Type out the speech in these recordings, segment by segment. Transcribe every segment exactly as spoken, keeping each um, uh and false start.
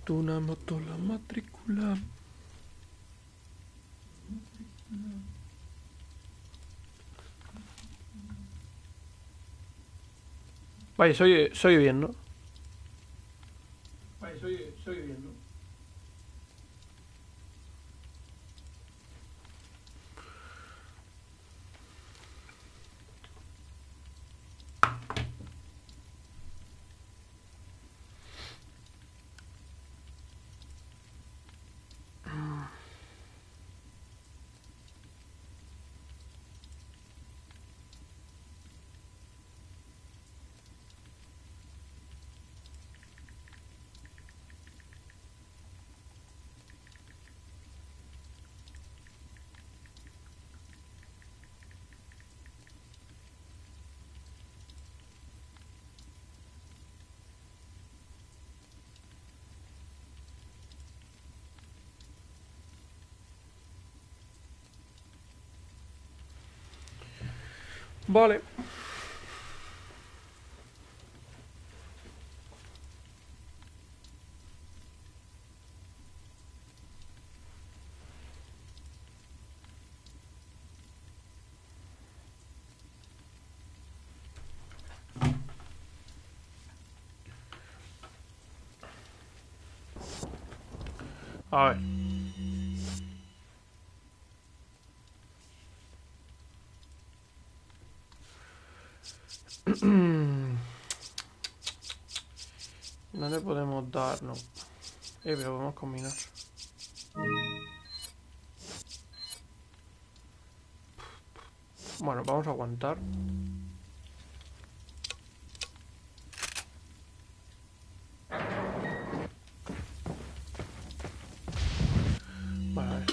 visto una moto la matrícula. Vale, soy, soy bien, ¿no? Vale, soy, soy bien, ¿no? Vale. A ver. No le podemos dar, no. Eh, pero podemos combinar. Bueno, vamos a aguantar. Vale, a ver.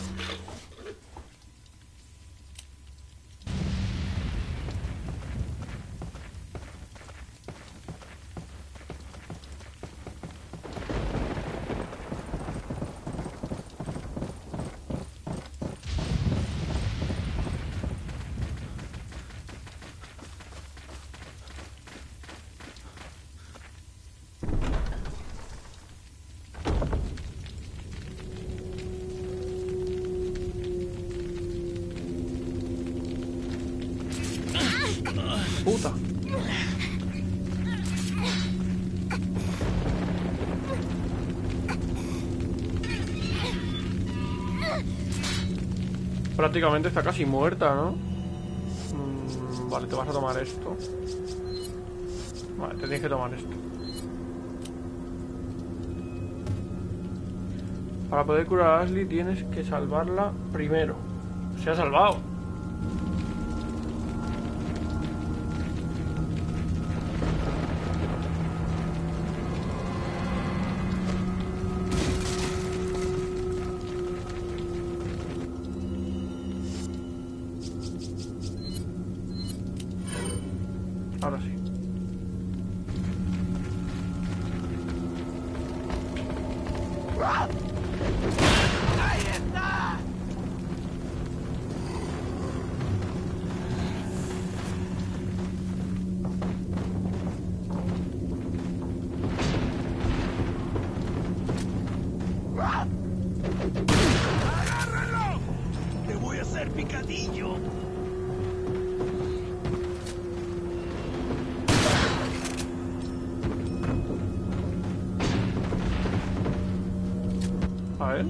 Puta. Prácticamente está casi muerta, ¿no? Mm, vale, te vas a tomar esto. Vale, te tienes que tomar esto. Para poder curar a Ashley tienes que salvarla primero. Se ha salvado. Ahora sí. ¡Ahí está! ¡Agárralo! ¡Te voy a hacer picadillo! A ver.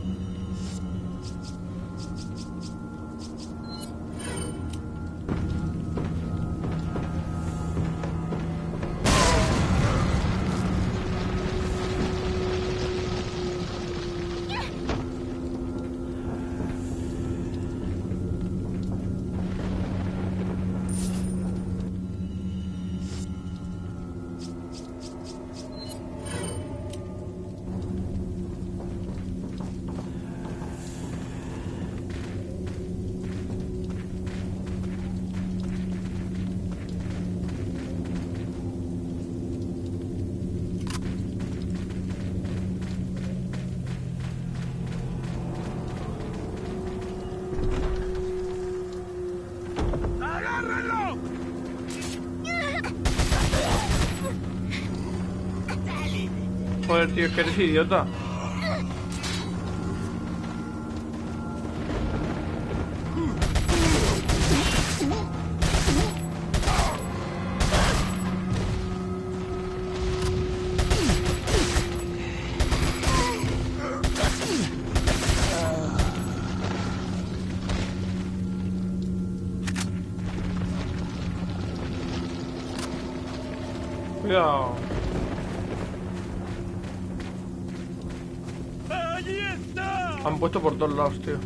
Joder, tío, es que eres idiota. Cuidado. ¡Allí está! Han puesto por todos lados, tío.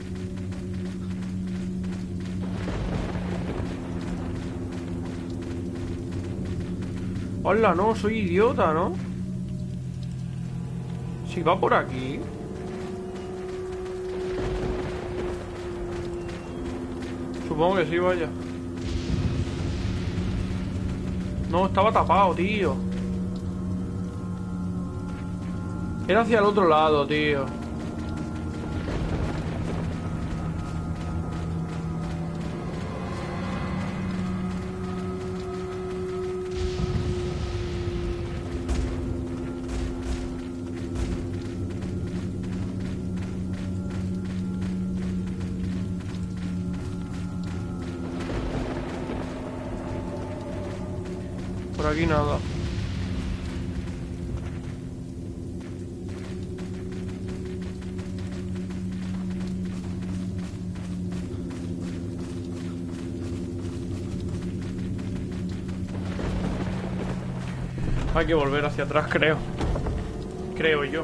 Hola, no, soy idiota, ¿no? Si va por aquí. Supongo que sí, vaya. No, estaba tapado, tío. Era hacia el otro lado, tío. Por aquí nada. Hay que volver hacia atrás, creo. Creo yo.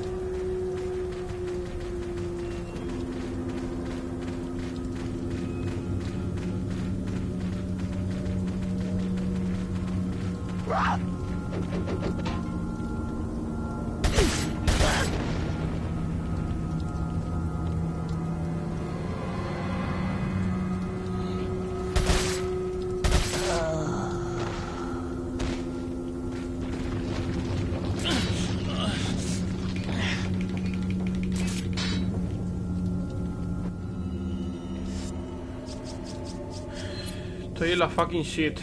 Estoy en la fucking shit.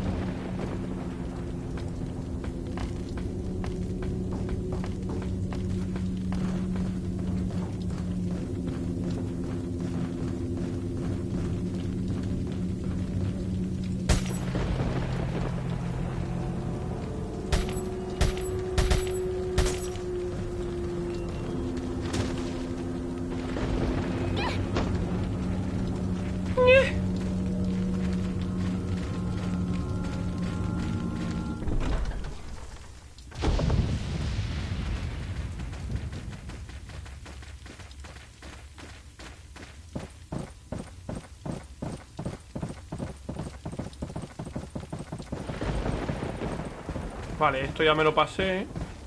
Vale, esto ya me lo pasé.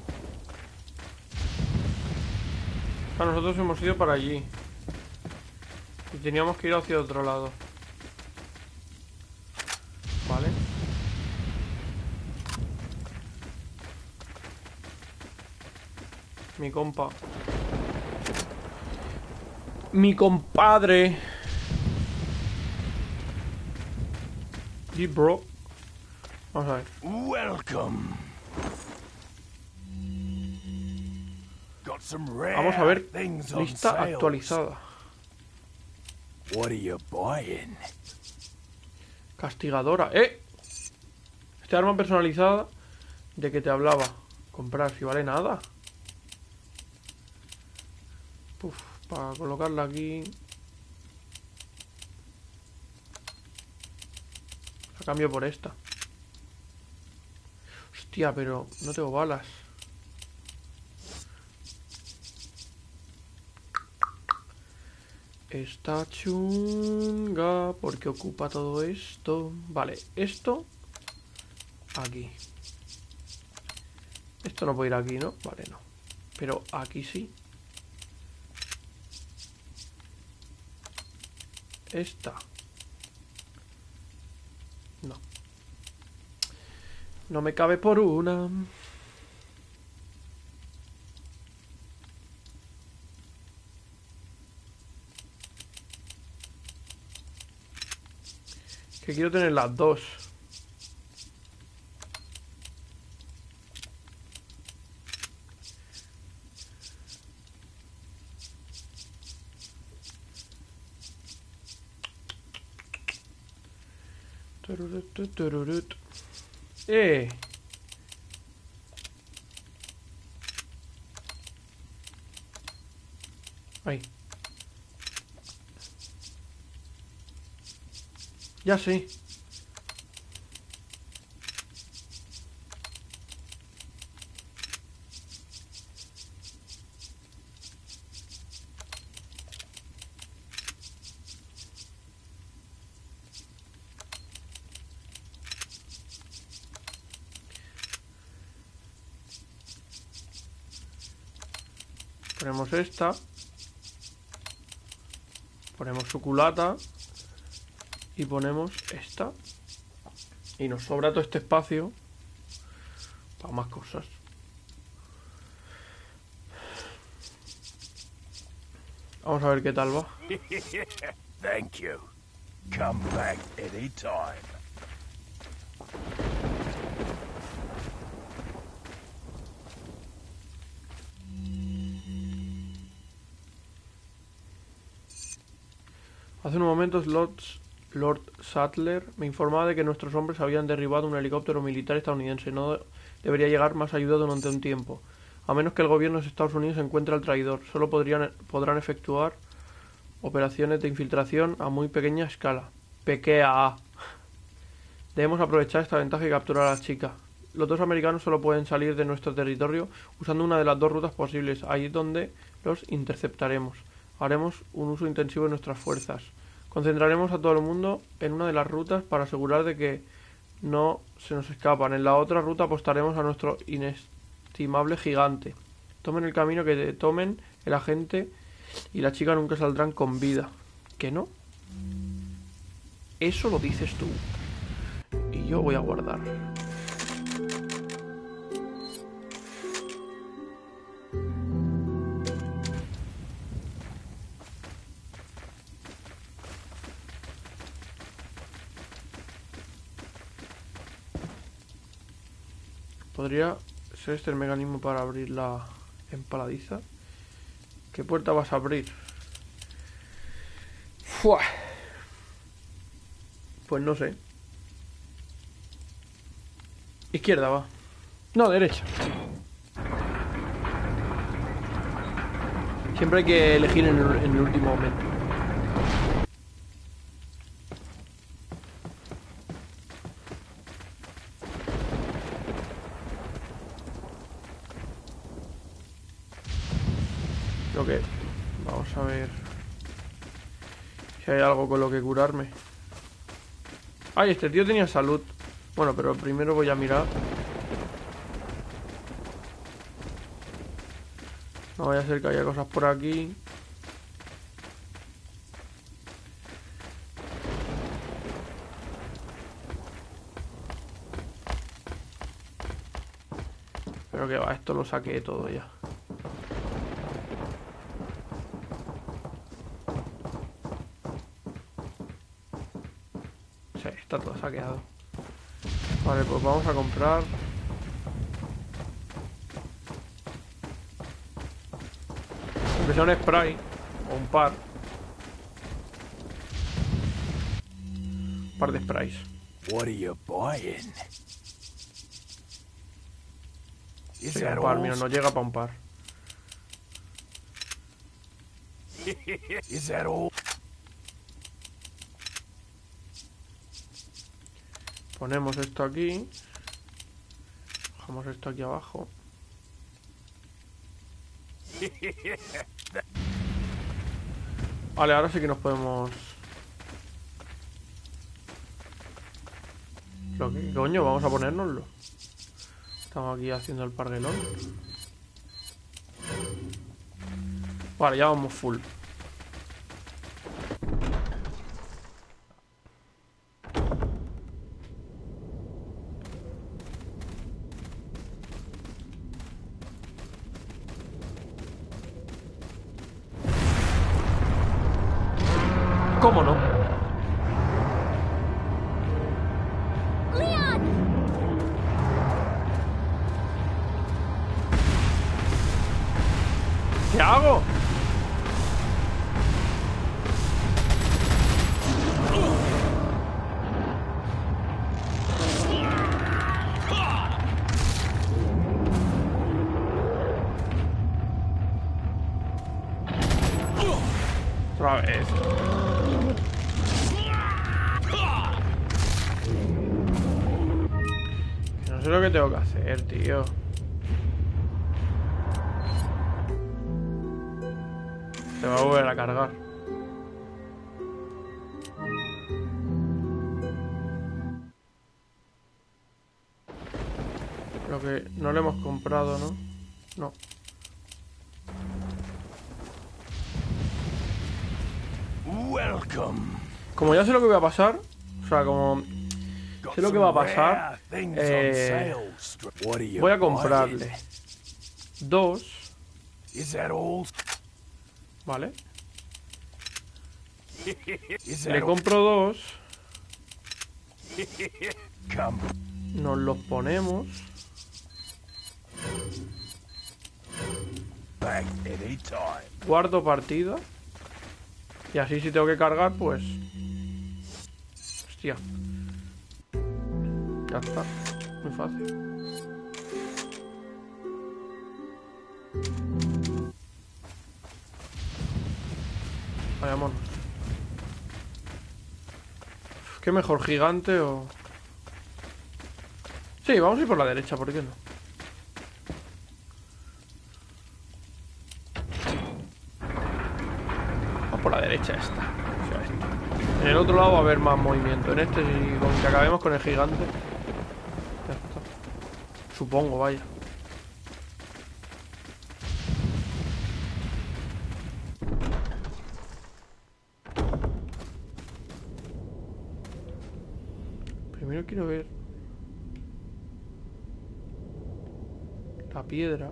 Ah, nosotros hemos ido para allí. Y teníamos que ir hacia otro lado. Vale. Mi compa. Mi compadre. Sí, bro. Vamos a ver. Welcome. Got some rare Vamos a ver. things on Lista sale. actualizada. What are you buying? Castigadora. ¡Eh! Este arma personalizada de que te hablaba. Comprar, si vale nada. Uf, para colocarla aquí. La cambio por esta. Hostia, pero no tengo balas. Está chunga porque ocupa todo esto. Vale, esto aquí. Esto no puede ir aquí, ¿no? Vale, no. Pero aquí sí. Esta. No. No me cabe por una. Que quiero tener las dos. Tururut, tururut. ¡Eh! Ahí. Ya sé. Ponemos esta. Ponemos su culata. Y ponemos esta. Y nos sobra todo este espacio para más cosas. Vamos a ver qué tal va. Thank you. Come back anytime. Hace unos momentos Lord, Lord Sattler me informaba de que nuestros hombres habían derribado un helicóptero militar estadounidense. No debería llegar más ayuda durante un tiempo. A menos que el gobierno de Estados Unidos encuentre al traidor. Solo podrían, podrán efectuar operaciones de infiltración a muy pequeña escala. Pequea. Debemos aprovechar esta ventaja y capturar a la chica. Los dos americanos solo pueden salir de nuestro territorio usando una de las dos rutas posibles. Ahí es donde los interceptaremos. Haremos un uso intensivo de nuestras fuerzas. Concentraremos a todo el mundo en una de las rutas para asegurar de que no se nos escapan. En la otra ruta apostaremos a nuestro inestimable gigante. Tomen el camino que tomen, el agente y la chica nunca saldrán con vida. ¿Qué no? Eso lo dices tú. Y yo voy a guardar. ¿Podría ser este el mecanismo para abrir la empaladiza? ¿Qué puerta vas a abrir? ¡Fua! Pues no sé. Izquierda va. No, derecha. Siempre hay que elegir en el, en el último momento. Creo que... Vamos a ver si hay algo con lo que curarme. Ay, este tío tenía salud. Bueno, pero primero voy a mirar. No vaya a ser que haya cosas por aquí. Pero que va, esto lo saqué todo ya. Sí, está todo saqueado. Vale, pues vamos a comprar. Aunque sea un spray o un par. Un par de sprays. What are you buying? Is Sí, that un par, all? mira, no llega para un par. Is that all? Ponemos esto aquí. Dejamos esto aquí abajo. Vale, ahora sí que nos podemos... ¿Lo que coño? Vamos a ponérnoslo. Estamos aquí haciendo el parguelón. Vale, ya vamos full. ¿Cómo no? Leon! ¿Qué hago? Otra vez. Que no sé lo que tengo que hacer, tío. Se va a volver a cargar. Lo que no le hemos comprado, ¿no? No. Welcome. Como ya sé lo que va a pasar, o sea, como sé lo que va a pasar, eh, voy a comprarle dos. Vale. Le compro dos. Nos los ponemos. Guardo partida. Y así si tengo que cargar, pues... Hostia. Ya está. Muy fácil. Vayámonos. ¿Qué mejor, gigante o...? Sí, vamos a ir por la derecha, ¿por qué no? Vamos por la derecha esta. O sea, esta. En el otro lado va a haber más movimiento. En este, si con que acabemos con el gigante. Ya está. Supongo, vaya. Primero quiero ver la piedra.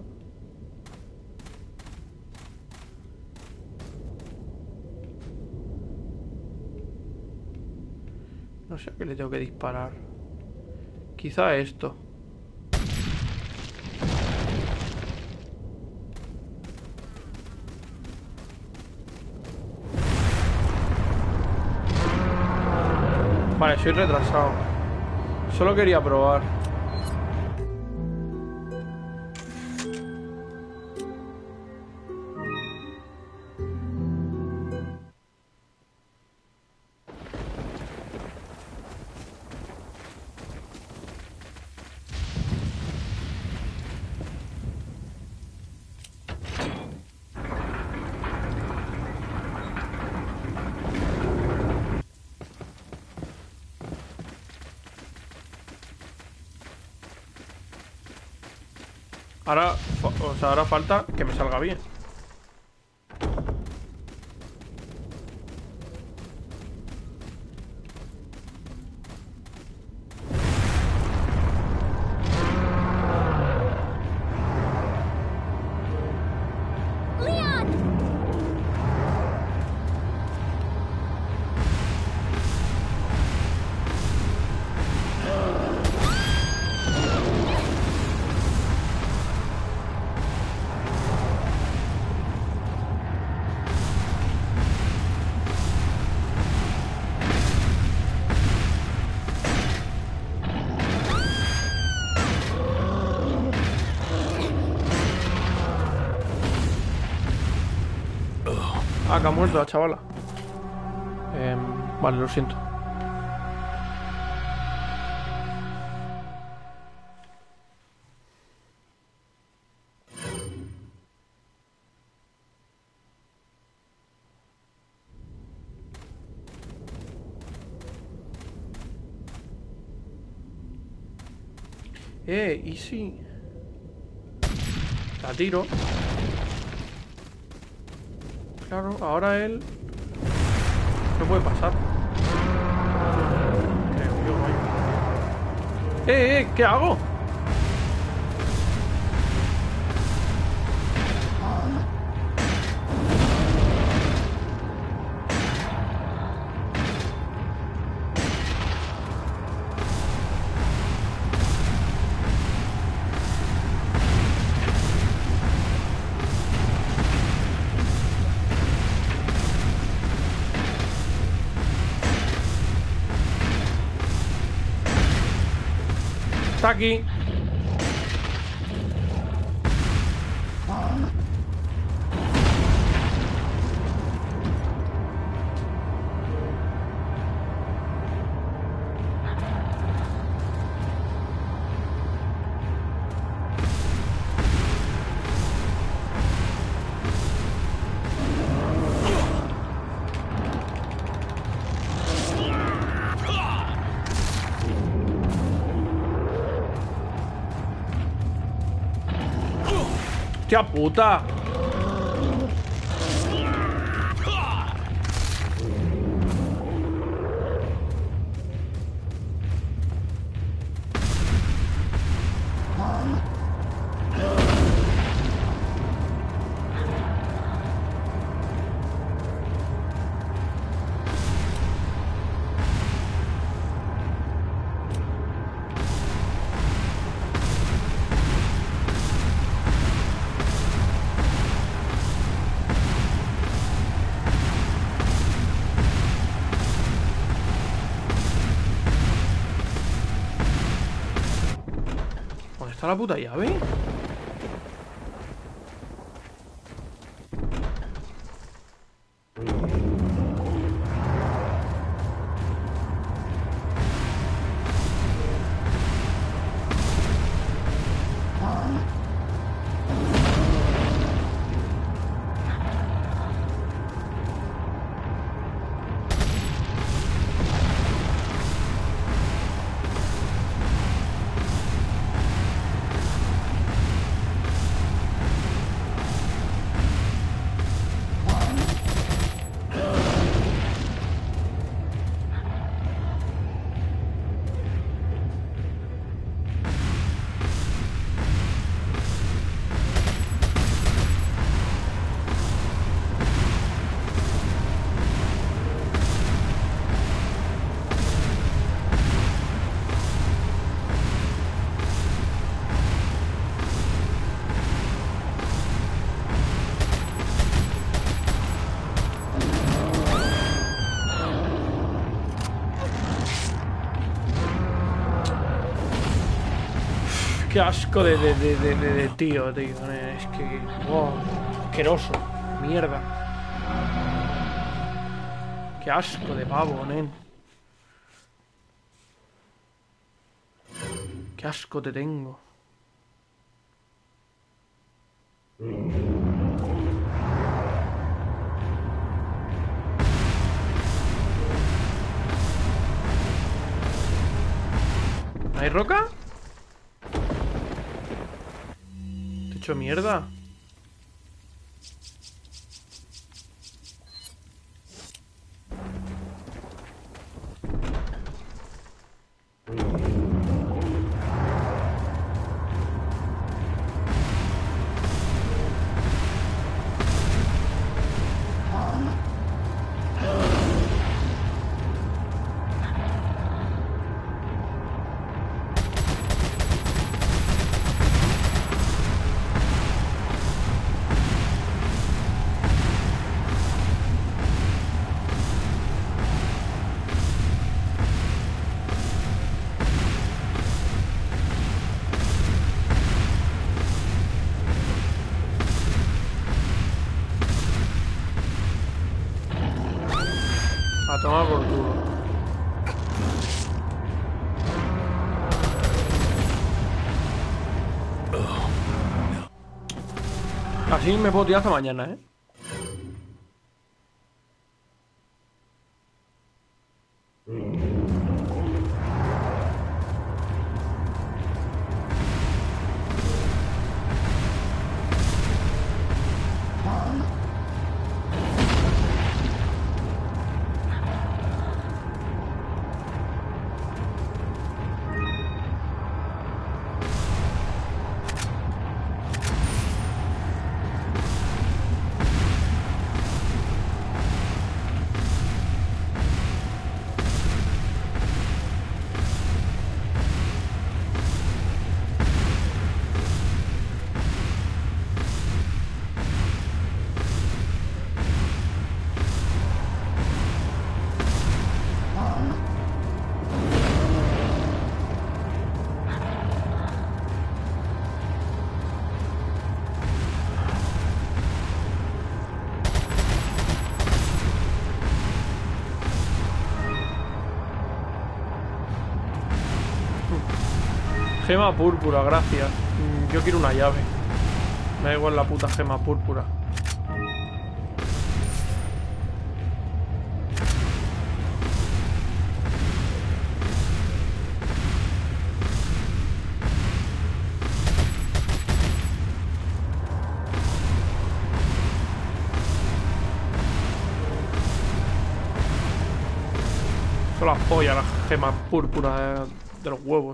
No sé a qué le tengo que disparar. Quizá esto. Vale, soy retrasado. Solo quería probar. Ahora, o sea, ahora falta que me salga bien. Ah, que ha muerto la chavala. Eh, vale, lo siento. Eh, ¿y si la tiro? Claro, ahora él no puede pasar. Creo yo, vaya. ¡Eh, eh! ¿Qué hago? Está aquí. ¡Hostia puta! ¿Dónde está la puta llave? Qué asco de, de, de, de, de, de tío, tío. Es que... Wow, asqueroso. Mierda. Qué asco de pavo, nen. Qué asco te tengo. ¿Hay roca? ¿Te he hecho mierda? A tomar por culo. Así me puedo tirar hasta mañana, ¿eh? Gema púrpura, gracias. Yo quiero una llave. Me da igual la puta gema púrpura. Son las pollas, las gemas púrpuras de, de los huevos.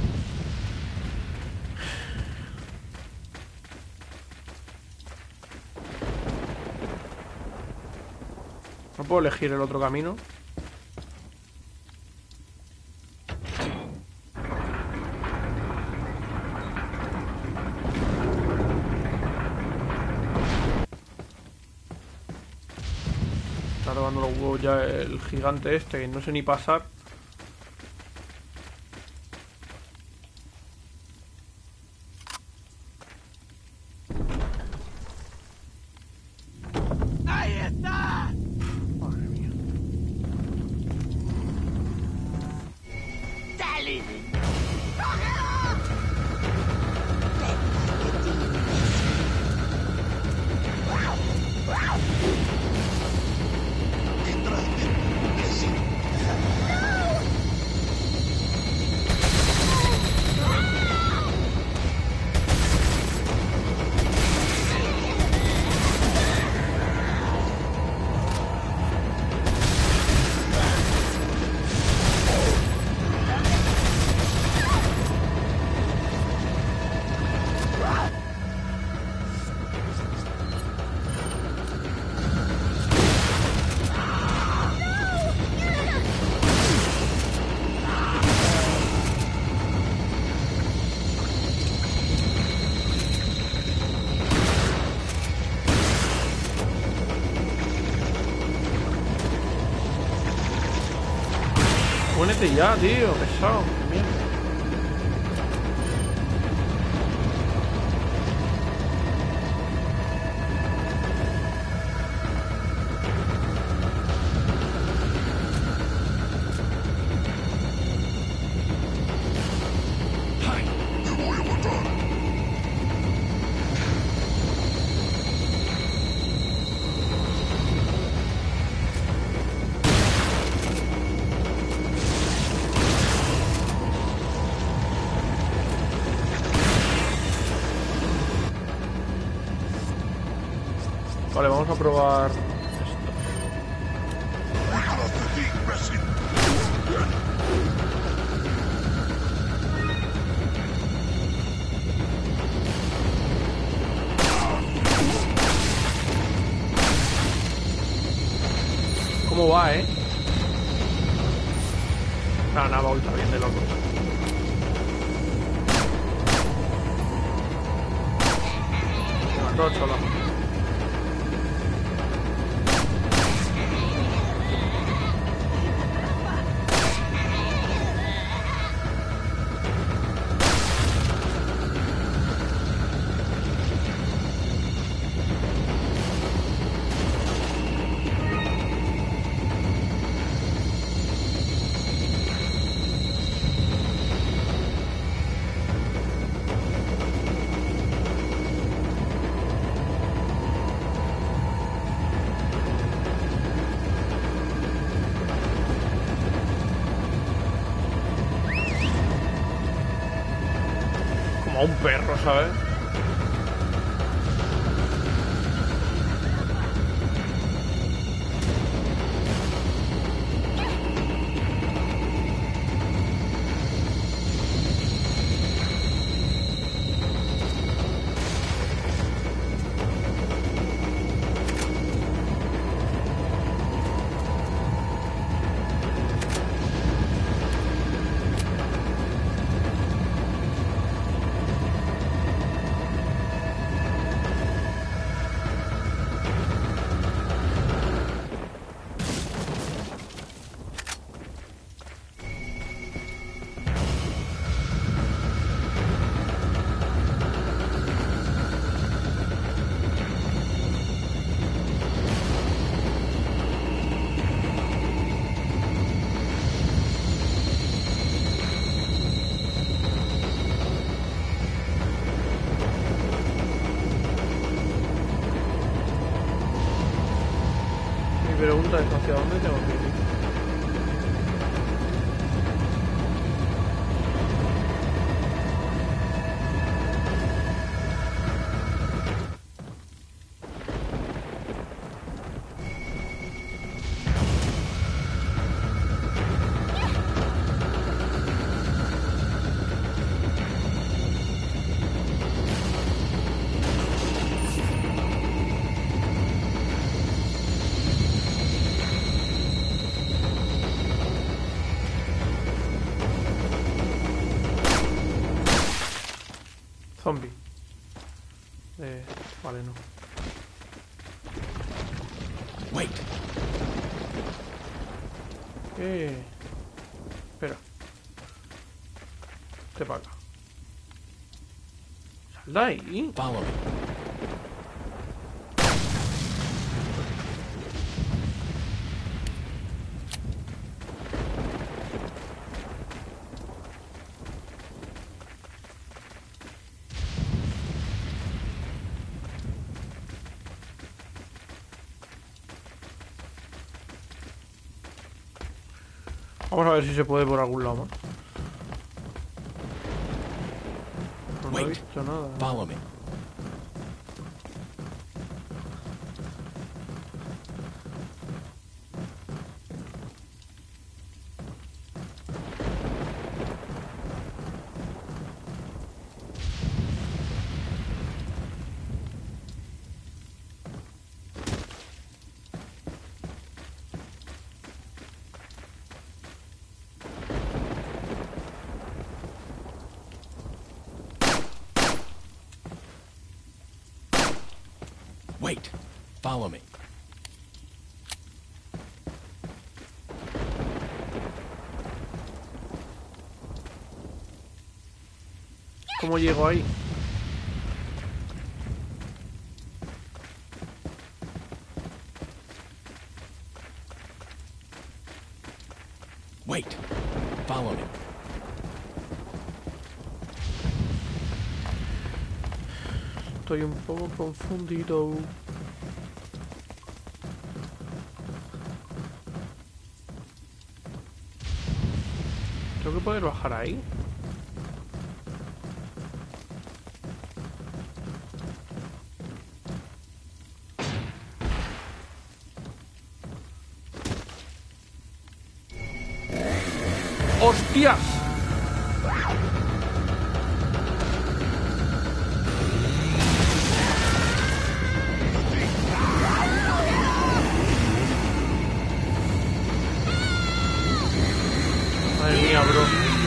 No puedo elegir el otro camino. Está robando los huevos ya el gigante este, que no sé ni pasar. ¡Ahí está! Madre mía. ¡Dale! Detrás de ti, sí. Únete ya, tío, pesado. Mierda. ¡Te voy a matar! Vale, vamos a probar. Detrás de ti, imbécil. ¿Cómo va, eh? Nada, nada, va bien de loco. Me mató sola. Como a un perro, ¿sabes? Mi pregunta es hacia dónde tengo que ir. Vale, no. Wait. Eh. Espera. Te para acá. Sal de ahí. Follow me. Vamos a ver si se puede por algún lado más. No, no he Wait. visto nada. Follow me. Wait. Follow me. ¿Cómo llego ahí? Wait. Follow me. Estoy un poco confundido. ¿Tengo que poder bajar ahí? ¡Hostias! Madre mía, bro.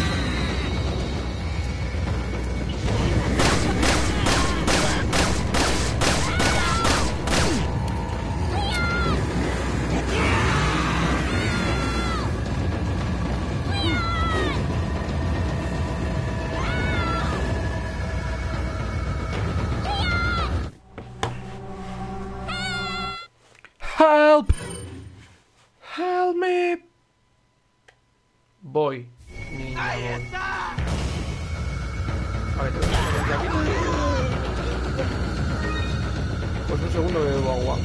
Help! Help me! Voy. Niña, voy. A ver, te voy a poner de aquí. Pues un segundo que bebo agua.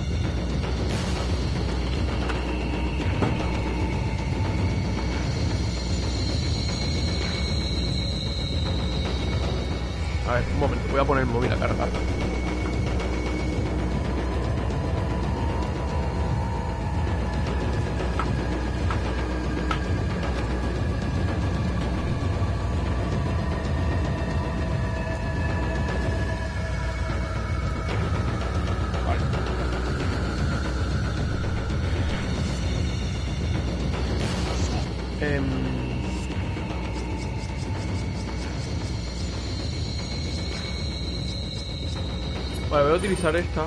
A ver, un momento, voy a poner el móvil a cargar. Em, Vale, voy a utilizar esta.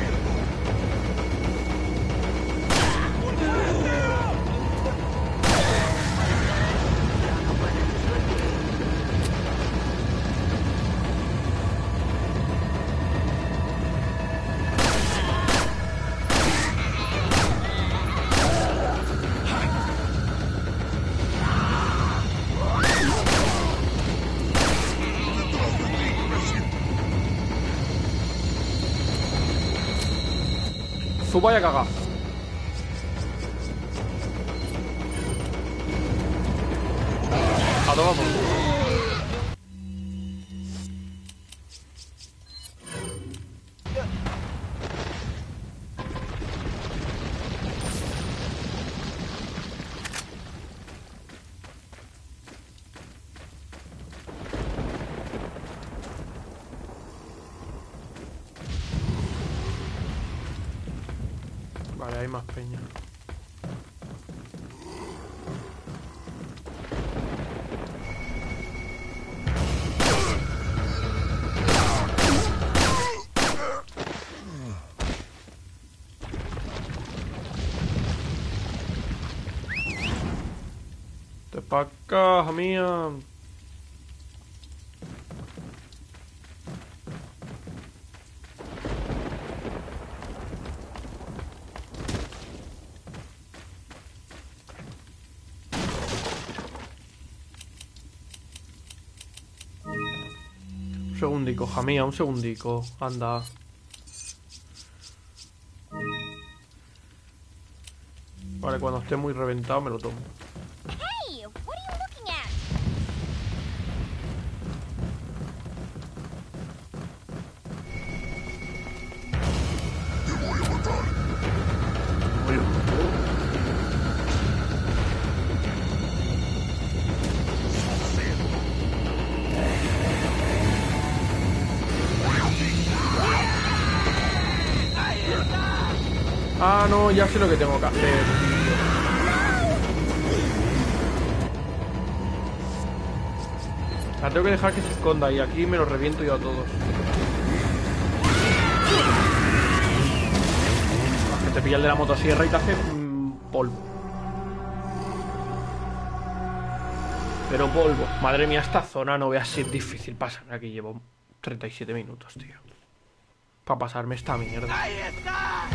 Suba y a cagar. A tomar por culo. Vale, hay más peña. pa' acá, hija mía. Un segundico, hija mía, un segundico. Anda. Vale, cuando esté muy reventado me lo tomo. Hey, what are you looking at? Ah, no, ya sé lo que tengo que hacer, tío. La tengo que dejar que se esconda y aquí me los reviento yo a todos. Que te pilla el de la motosierra y te hace mmm, polvo. Pero polvo. Madre mía, esta zona no veas si es difícil pasar. Aquí llevo treinta y siete minutos, tío. Para pasarme esta mierda. ¡Ahí está!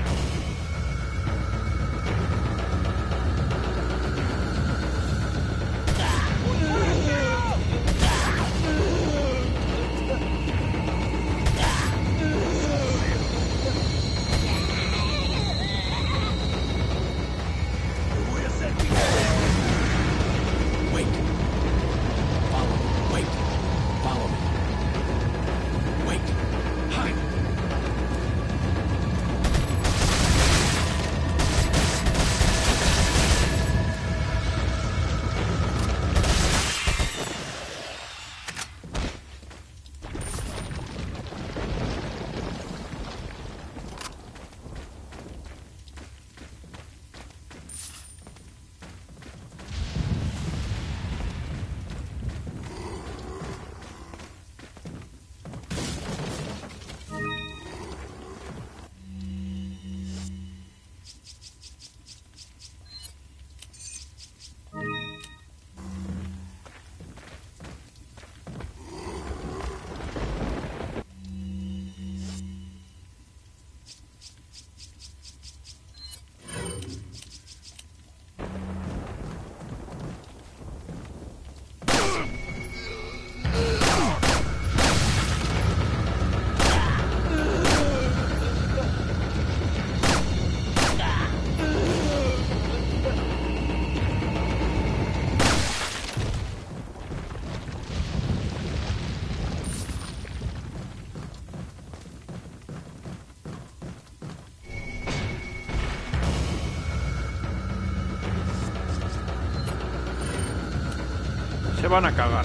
Se van a cagar.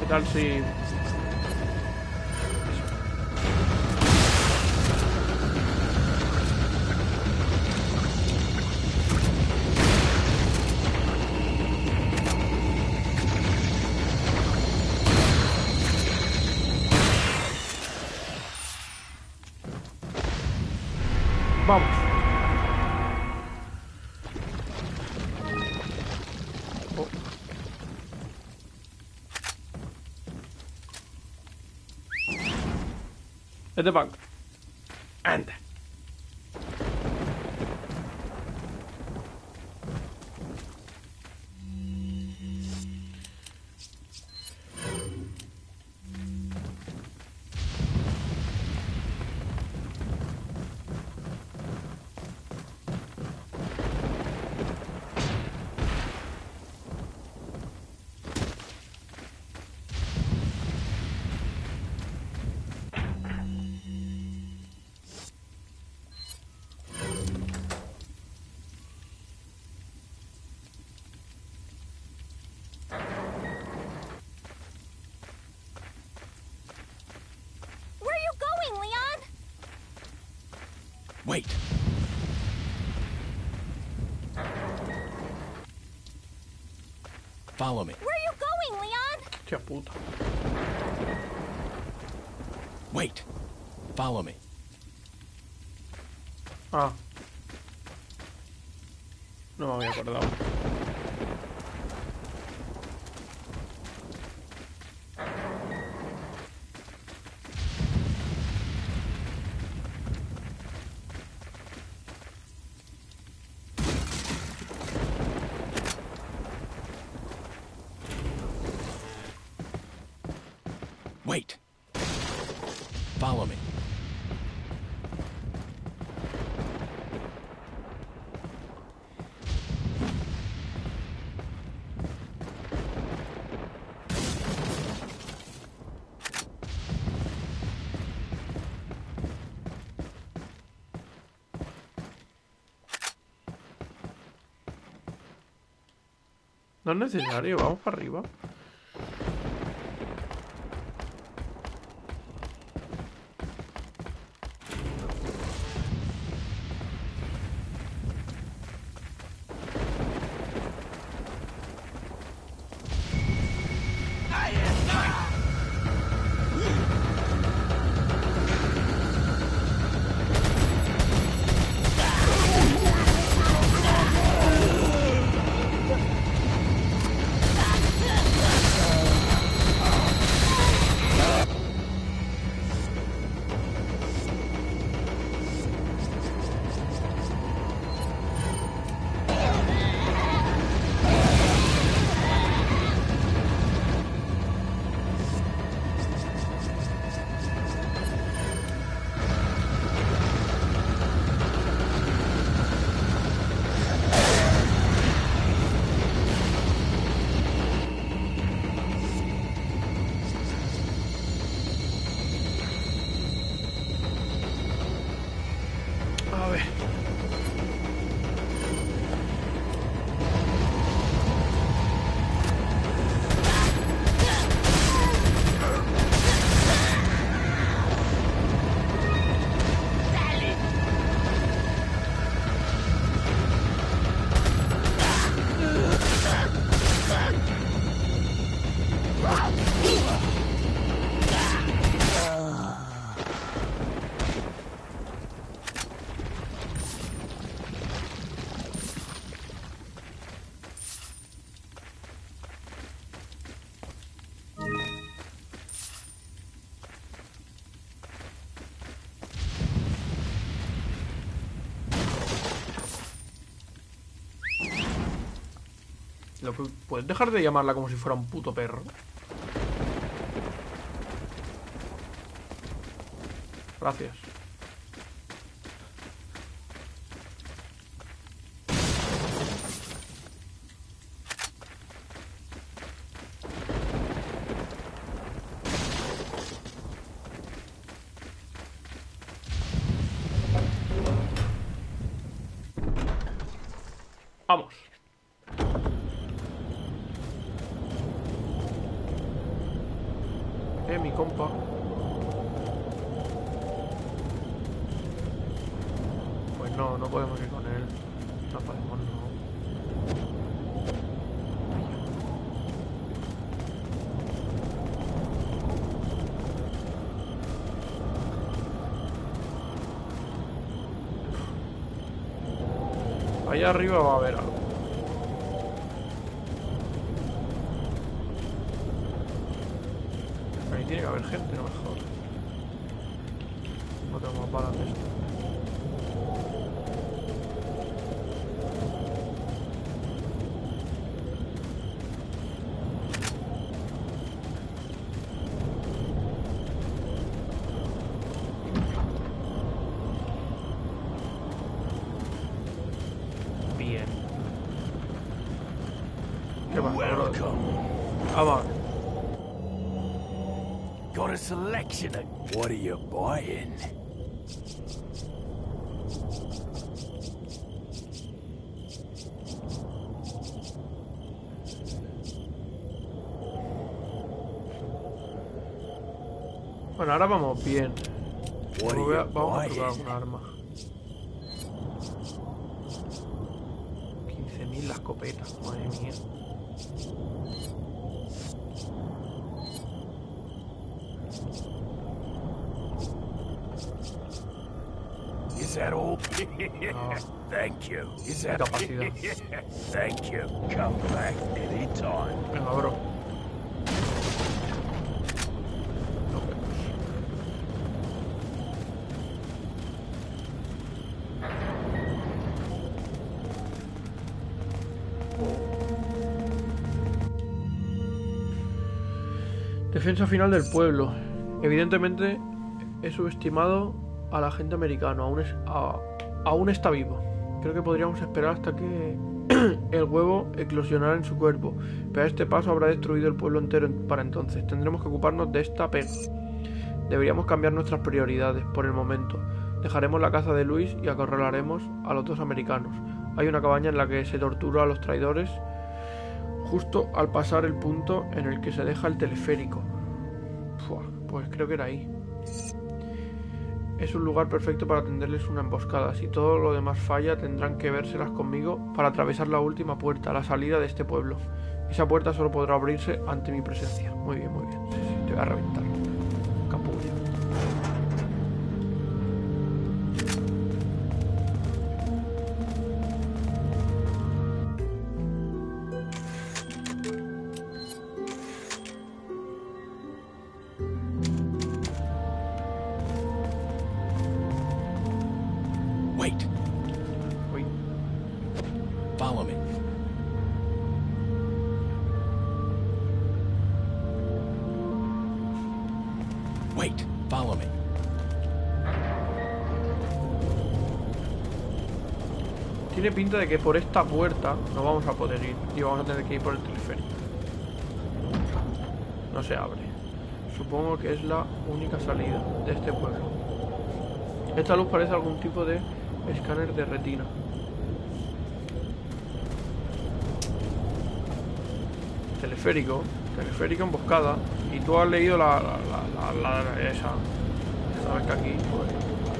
tal si... Vamos. Oh. Este banco. Anda. Where are you going, Leon? Wait. Follow me. Where are you going, Leon? Hostia puta. Wait. Follow me. Ah. No me había acordado. Wait. Follow me. No es necesario, vamos para arriba. A ver. Lo que- ¿Puedes dejar de llamarla como si fuera un puto perro? Gracias. Vamos. Eh, mi compa. Pues no, no podemos ir con él. No podemos, no. Allá arriba va a haber algo. Ahí tiene que haber gente, no me jodas. No tengo más balas de esto. Bien. ¿Qué pasa, bro? Welcome. Vamos. Got a selection of... What are you buying? Bueno, ahora vamos bien. What Vamos a, are you vamos a probar buying? alguna arma. quince mil la escopeta, madre mía. Is that all? No. Thank you. Is that... Capacidad. Thank you. Come back anytime. Venga, bro. Nos vemos. Defensa final del pueblo. Evidentemente he subestimado al agente americano. Aún, es, a- aún está vivo. Creo que podríamos esperar hasta que el huevo eclosionara en su cuerpo. Pero a este paso habrá destruido el pueblo entero en- para entonces. Tendremos que ocuparnos de esta pega. Deberíamos cambiar nuestras prioridades por el momento. Dejaremos la caza de Luis y acorralaremos a los dos americanos. Hay una cabaña en la que se tortura a los traidores justo al pasar el punto en el que se deja el teleférico. Fua, pues creo que era ahí. Es un lugar perfecto para tenderles una emboscada. Si todo lo demás falla, tendrán que vérselas conmigo para atravesar la última puerta, la salida de este pueblo. Esa puerta solo podrá abrirse ante mi presencia. Muy bien, muy bien. Sí, sí, te voy a reventar. Capullo. Wait. Uy. Follow me. Wait. Follow me. Tiene pinta de que por esta puerta no vamos a poder ir y vamos a tener que ir por el teleférico. No se abre. Supongo que es la única salida de este pueblo. Esta luz parece algún tipo de escáner de retina. Teleférico, teleférico emboscada. Y tú has leído la, la, la, la, la- esa. Sabes que aquí, pues.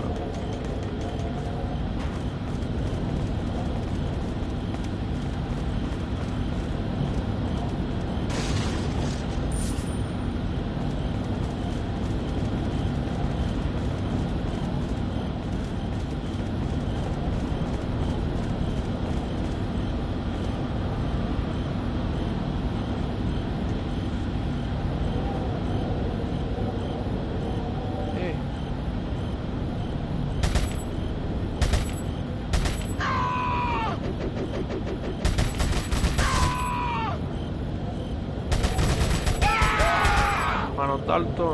Eh. Manos Dalton.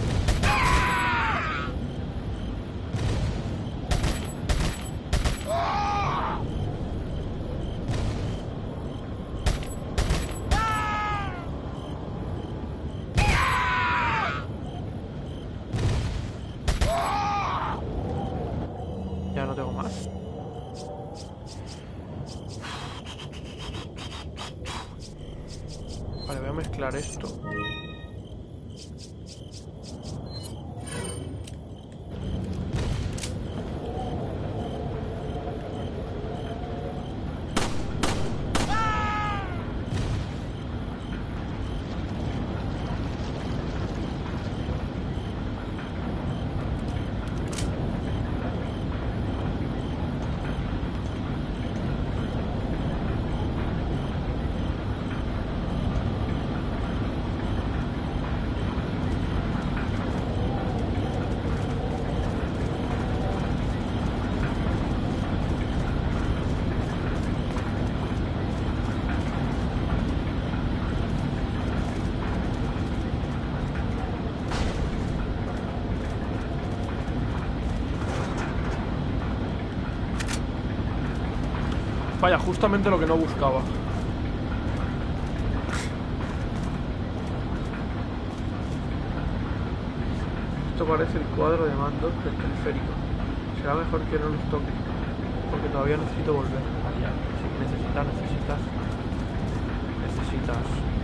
Ya no tengo más. Vale, voy a mezclar esto. Vaya, justamente lo que no buscaba. Esto parece el cuadro de mandos del teleférico. Será mejor que no nos toque, porque todavía necesito volver. Vaya, si necesitas, necesitas. Necesitas.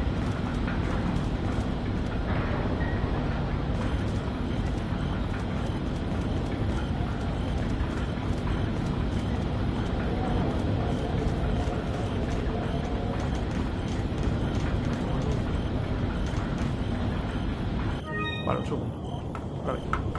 Vale, un segundo. Vale.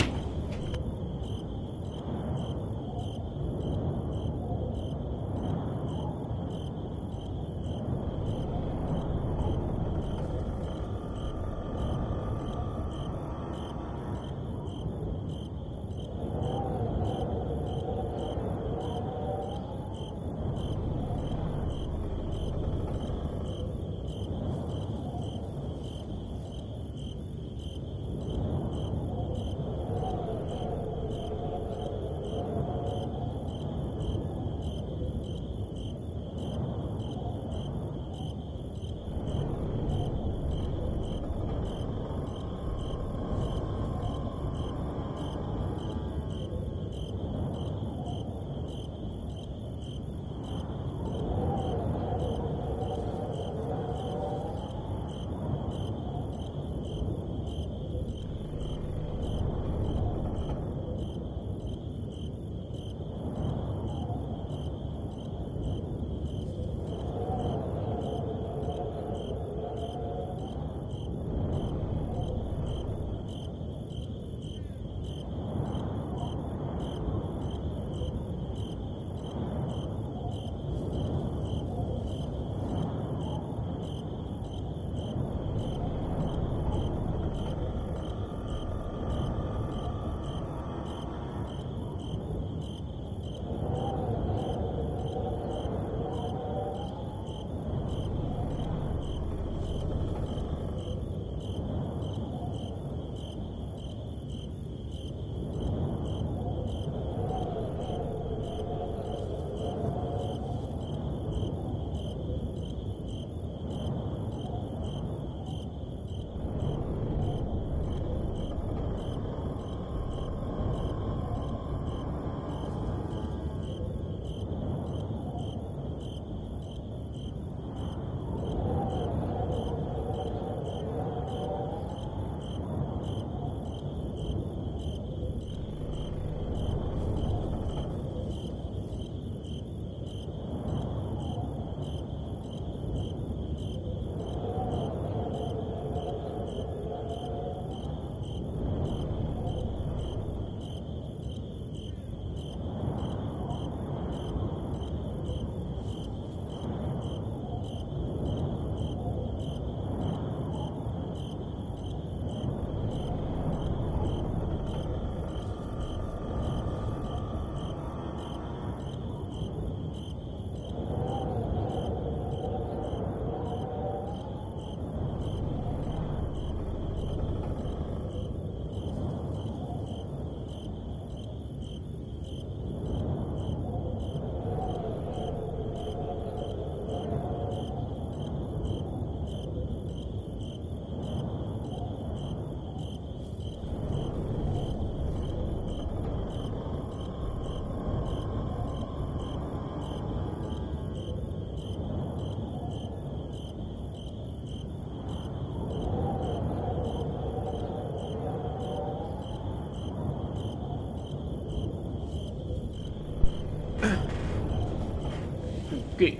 ¿Qué?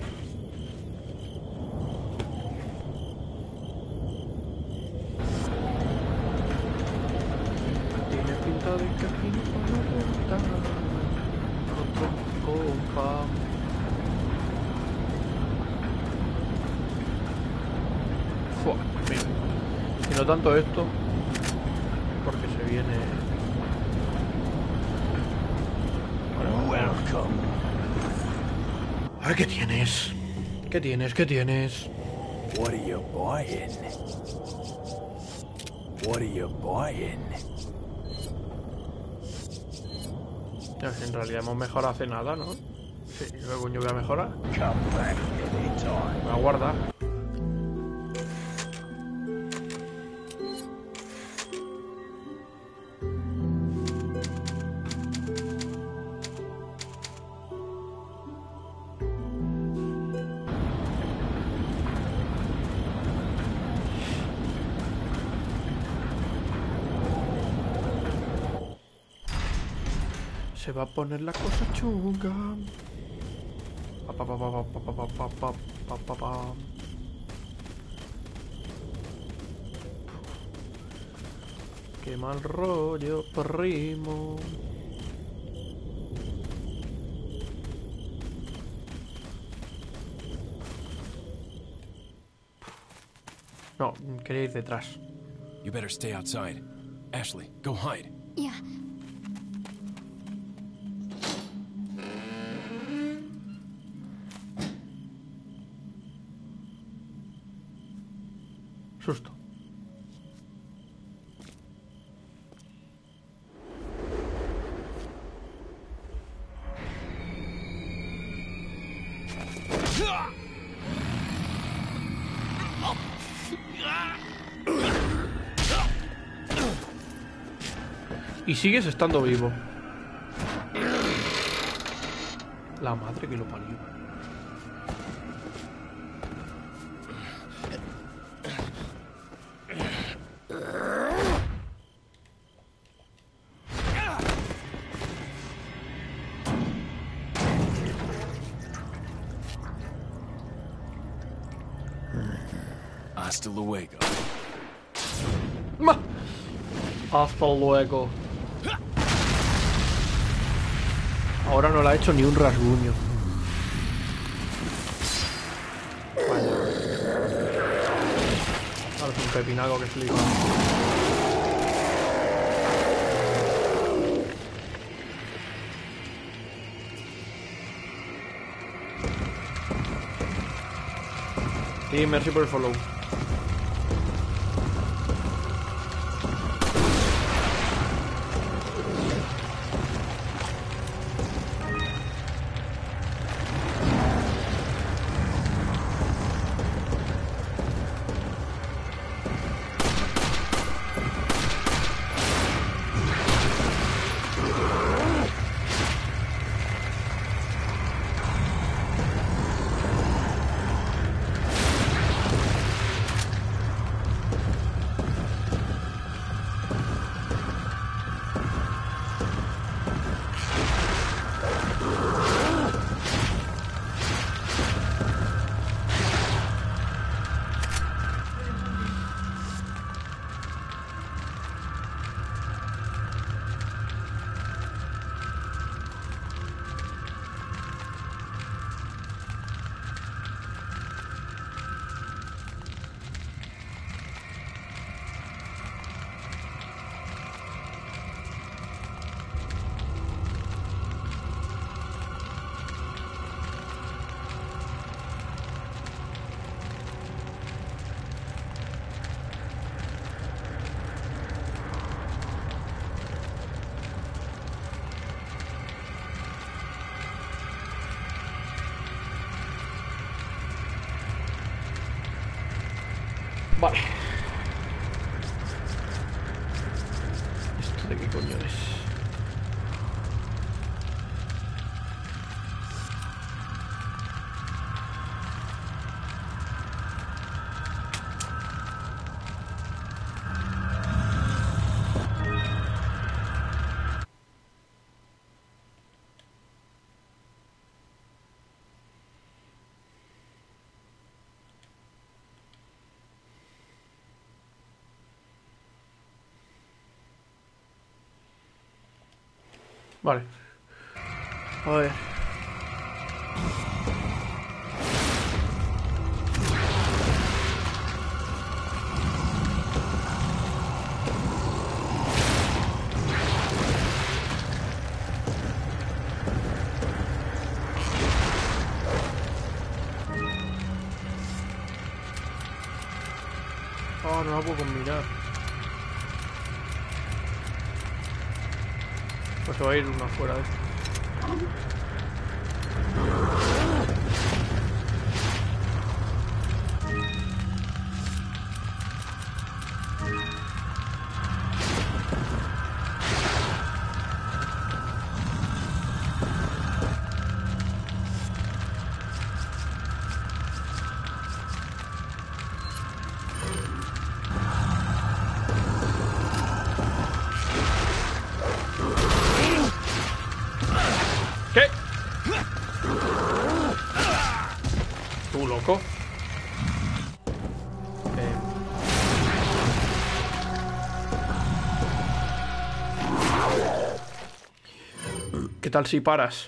Tiene pinta de que aquí no puedo voltar. Otro compa. Fua, mira. Y no tanto esto, porque se viene. Welcome. A ver, ¿qué tienes? ¿Qué tienes? ¿Qué tienes? What are you buying? What are you buying? Ya, en realidad hemos mejorado hace nada, ¿no? Sí, luego coño voy a mejorar. Come back anytime. Voy a guardar. Se va a poner la cosa chunga. Pa, pa, pa, pa, pa, pa, pa, pa, pa, pa, pa. Qué mal rollo, primo. No, quería ir detrás. You better stay outside. Ashley, go hide. Yeah. Susto. Y sigues estando vivo. La madre que lo parió. Hasta luego. Ma. Hasta luego. Ahora no le ha hecho ni un rasguño. Vaya. Ahora es un pepinaco que flipa. Sí, merci por el follow. Vale. ¿Esto de qué coño es? Vale. A ver. Oh, no la puedo combinar. Pues se va a ir una fuera de esto. ¿Qué? ¿Tú loco? Eh. ¿Qué tal si paras?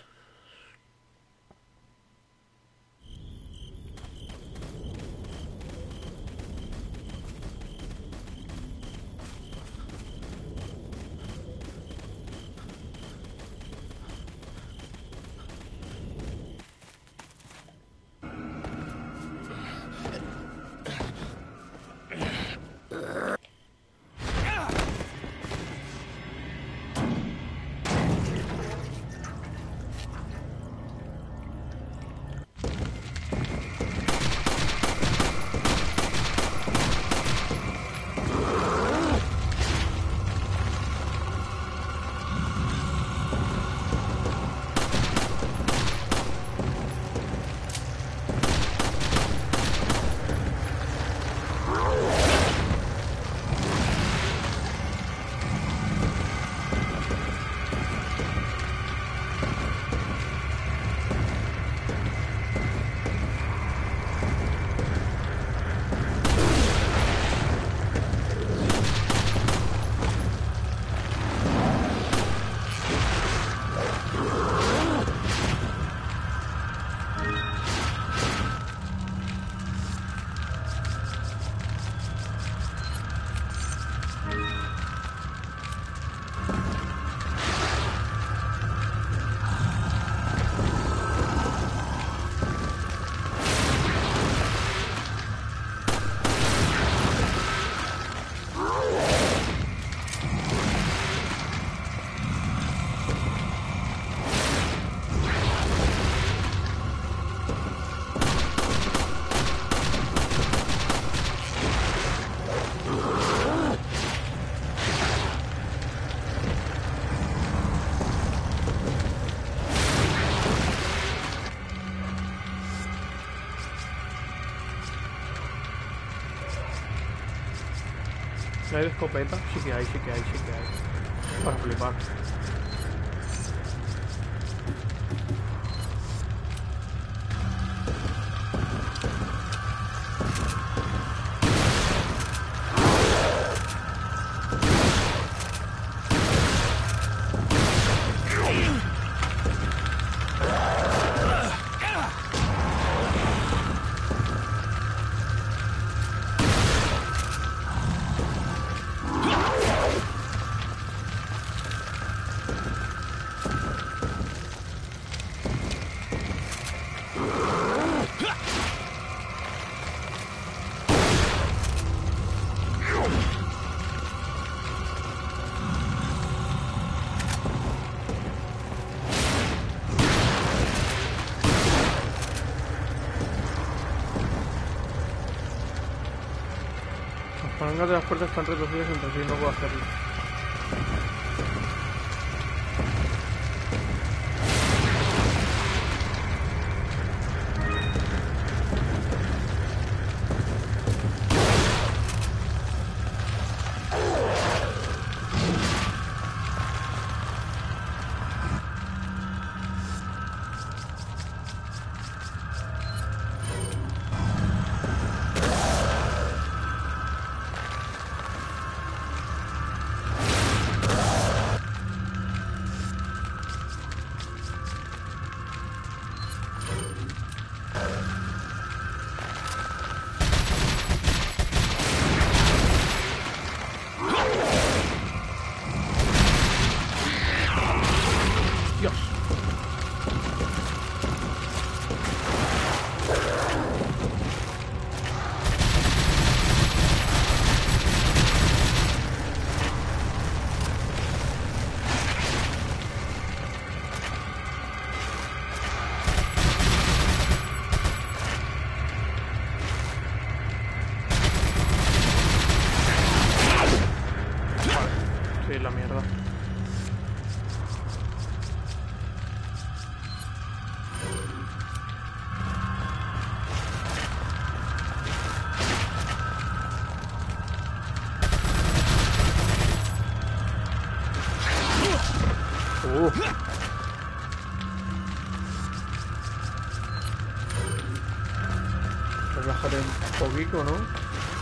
¿No hay de escopeta? Sí que hay, sí que hay, sí que hay. Para flipar. Las palancas de las puertas están retorcidas entre sí, no puedo hacerlo. Sí, la mierda. Uh. Relájate un poquito, ¿no?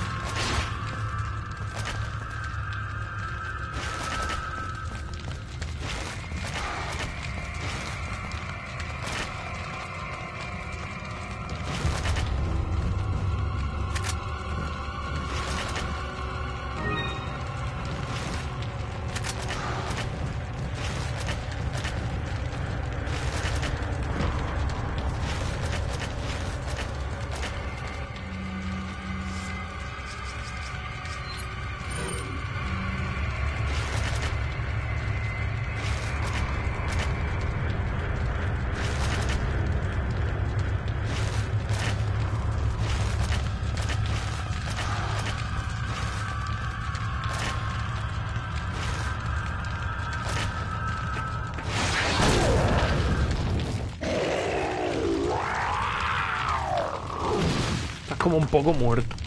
Como un poco muerto.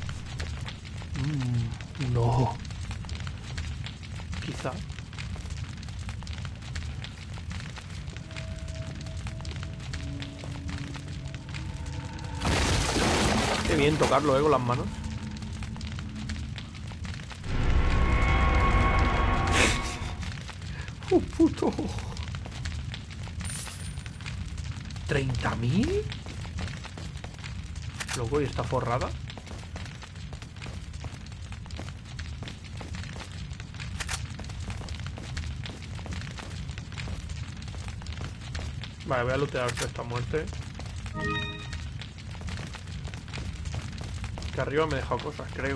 Mm, no. Quizá. Qué bien tocarlo, eh, con las manos. ¡Oh, puto! ¿treinta mil? Loco, ¿y está forrada? Vale, voy a lootear esta muerte. Que arriba me he dejado cosas, creo.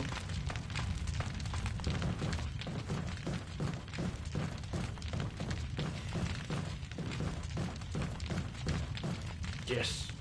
Yes.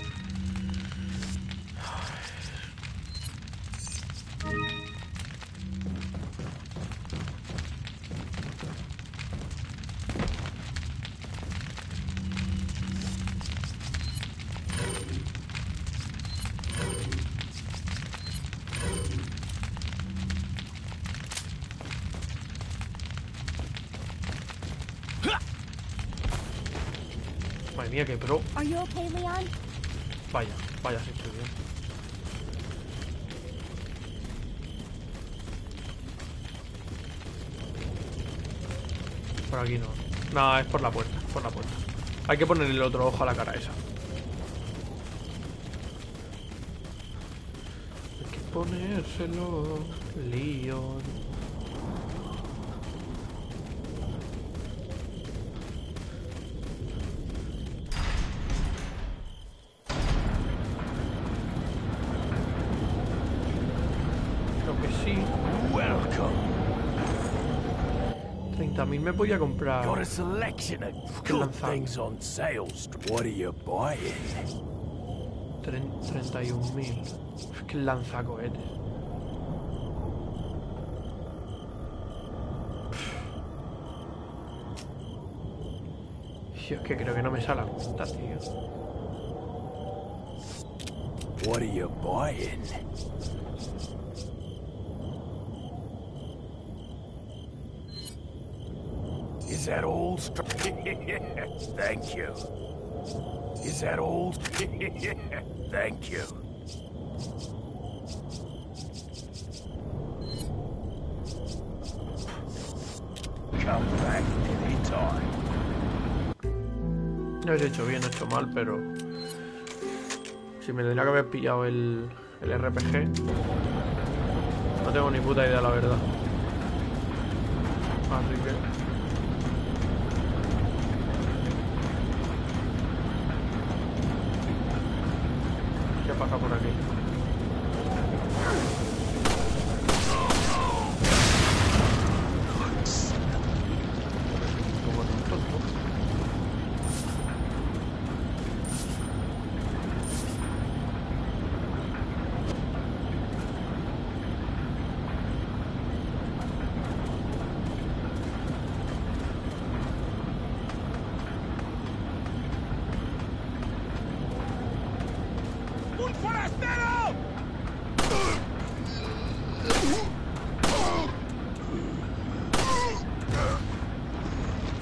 Madre mía, qué pro. Are you okay, Leon? Vaya, vaya, sí, estoy bien. Por aquí no. No, es por la puerta, por la puerta. Hay que ponerle el otro ojo a la cara esa. Hay que ponérselo, Leon. treinta mil me podía comprar. Got a selection of good things on sale. What are you buying? treinta y un mil. Es que lanzacohetes. Yo es que creo que no me sale la cuenta, tío. What are you buying? Is that all? Thank you. Is that all? Thank you. Come back anytime. No he hecho bien, he hecho mal, pero si me tendría que haber pillado el, el R P G, no tengo ni puta idea, la verdad. Así que ¿qué pasa por aquí? Un poco tonto.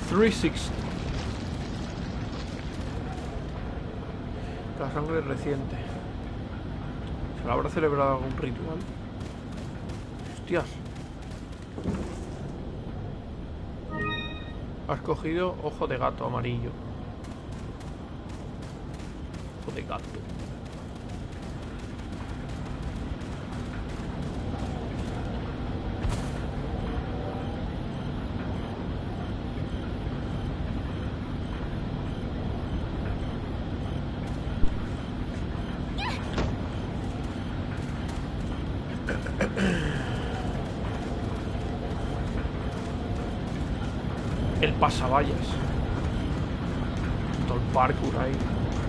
trescientos sesenta. La sangre reciente. ¿Se le habrá celebrado algún ritual? Hostias. Has cogido ojo de gato amarillo. Ojo de gato. El pasavallas. Todo el parkour ahí.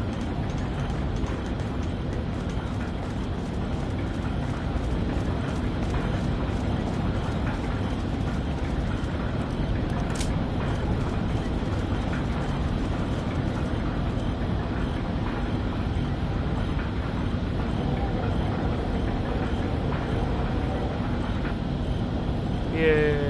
Bien.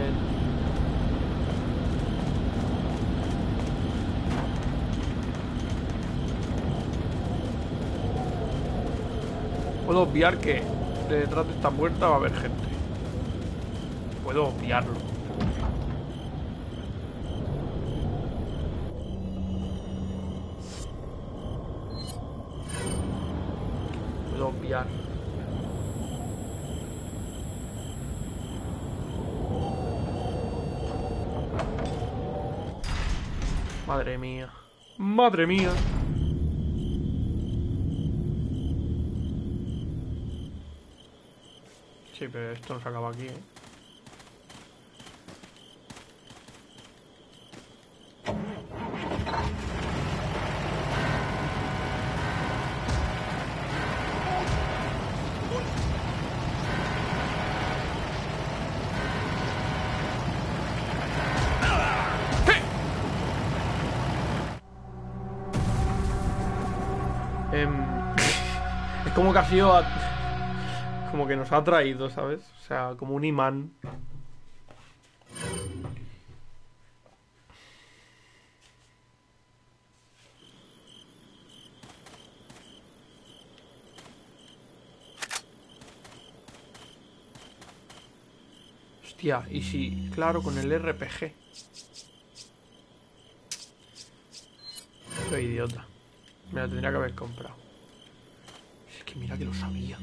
Puedo obviar que detrás de esta puerta va a haber gente. Puedo obviarlo. Puedo obviar. Madre mía. Madre mía. Sí, pero esto no se acaba aquí, ¿eh? Em, es como que ha sido a... como que nos ha traído, ¿sabes? O sea, como un imán. Hostia, y si... claro, con el R P G. Soy idiota. Me la tendría que haber comprado. Es que mira que lo sabía.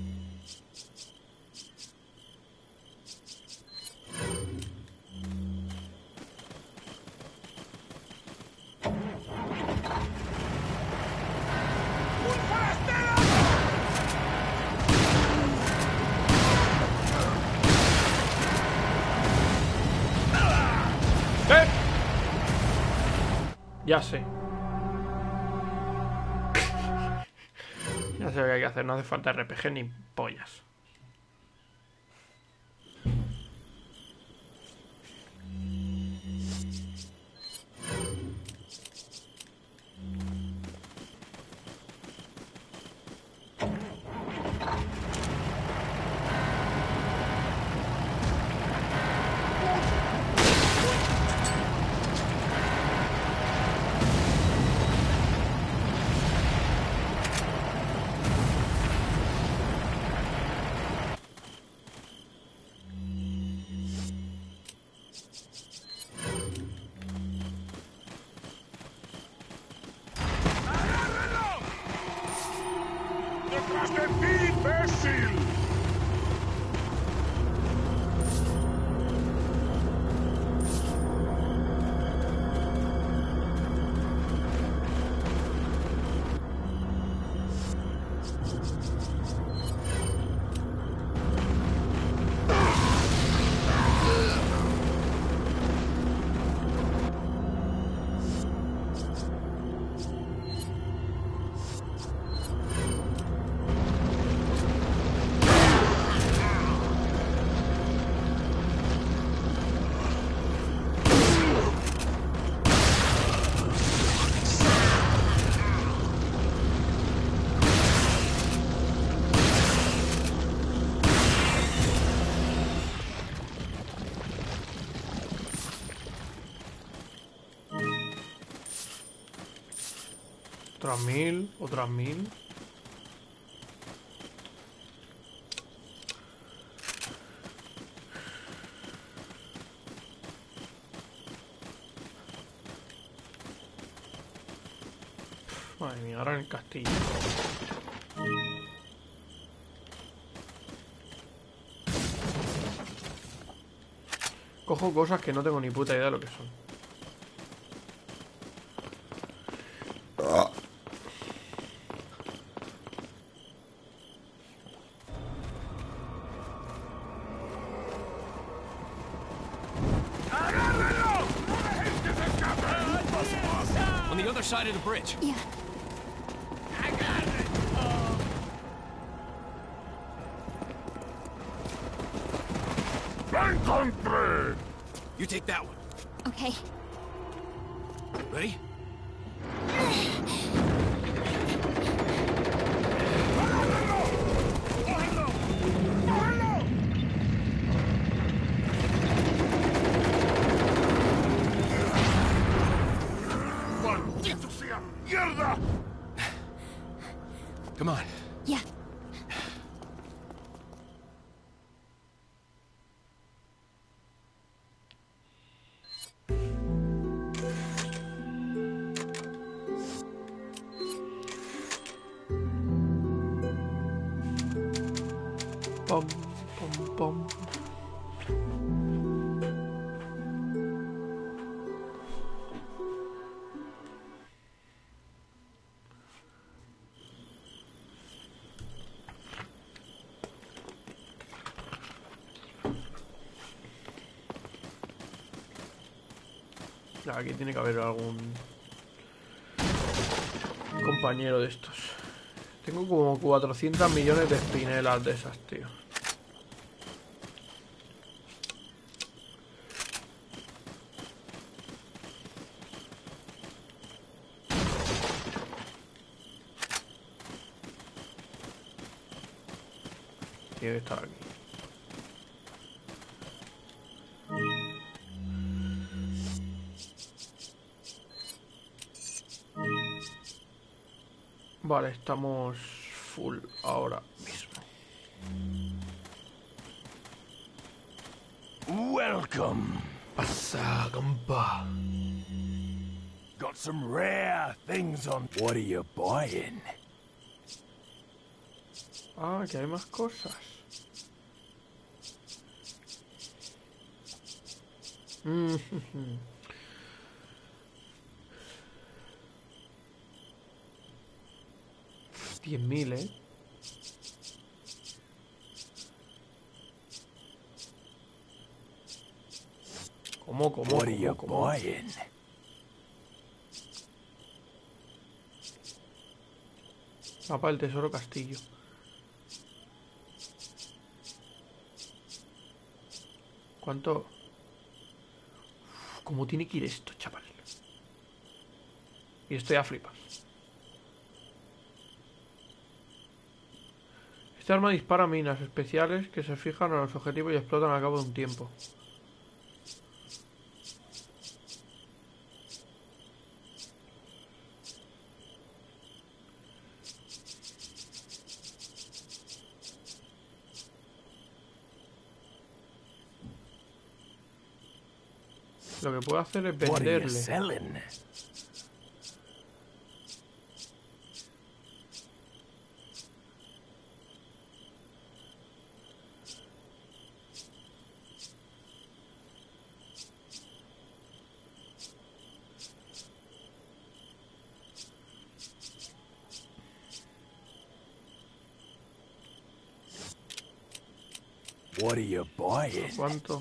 ¡Eh! Ya sé. Ya sé lo que hay que hacer, no hace falta R P G ni pollas. ¡Detrás de ti, imbécil! Otras mil, otras mil. Madre mía, ahora en el castillo. Cojo cosas que no tengo ni puta idea de lo que son. On the other side of the bridge. Yeah. You take that one. Okay. Ready? Come on. Yeah. Pom, pom, pom. Aquí tiene que haber algún compañero de estos. Tengo como cuatrocientos millones de espinelas de esas, tío. Tiene que estar aquí. Vale, estamos full ahora mismo. Welcome. Pasa, compa. Got some rare things on. What are you buying? Ah, que hay más cosas. Mm. diez mil, ¿eh? ¿Cómo, cómo, What are you cómo, cómo? buying? Mapa del Tesoro Castillo. ¿Cuánto? Uf, ¿cómo tiene que ir esto, chaval? Y estoy a flipas. Este arma dispara minas especiales que se fijan a los objetivos y explotan al cabo de un tiempo. Lo que puedo hacer es What are you venderle. selling? What are you buying? ¿Cuánto?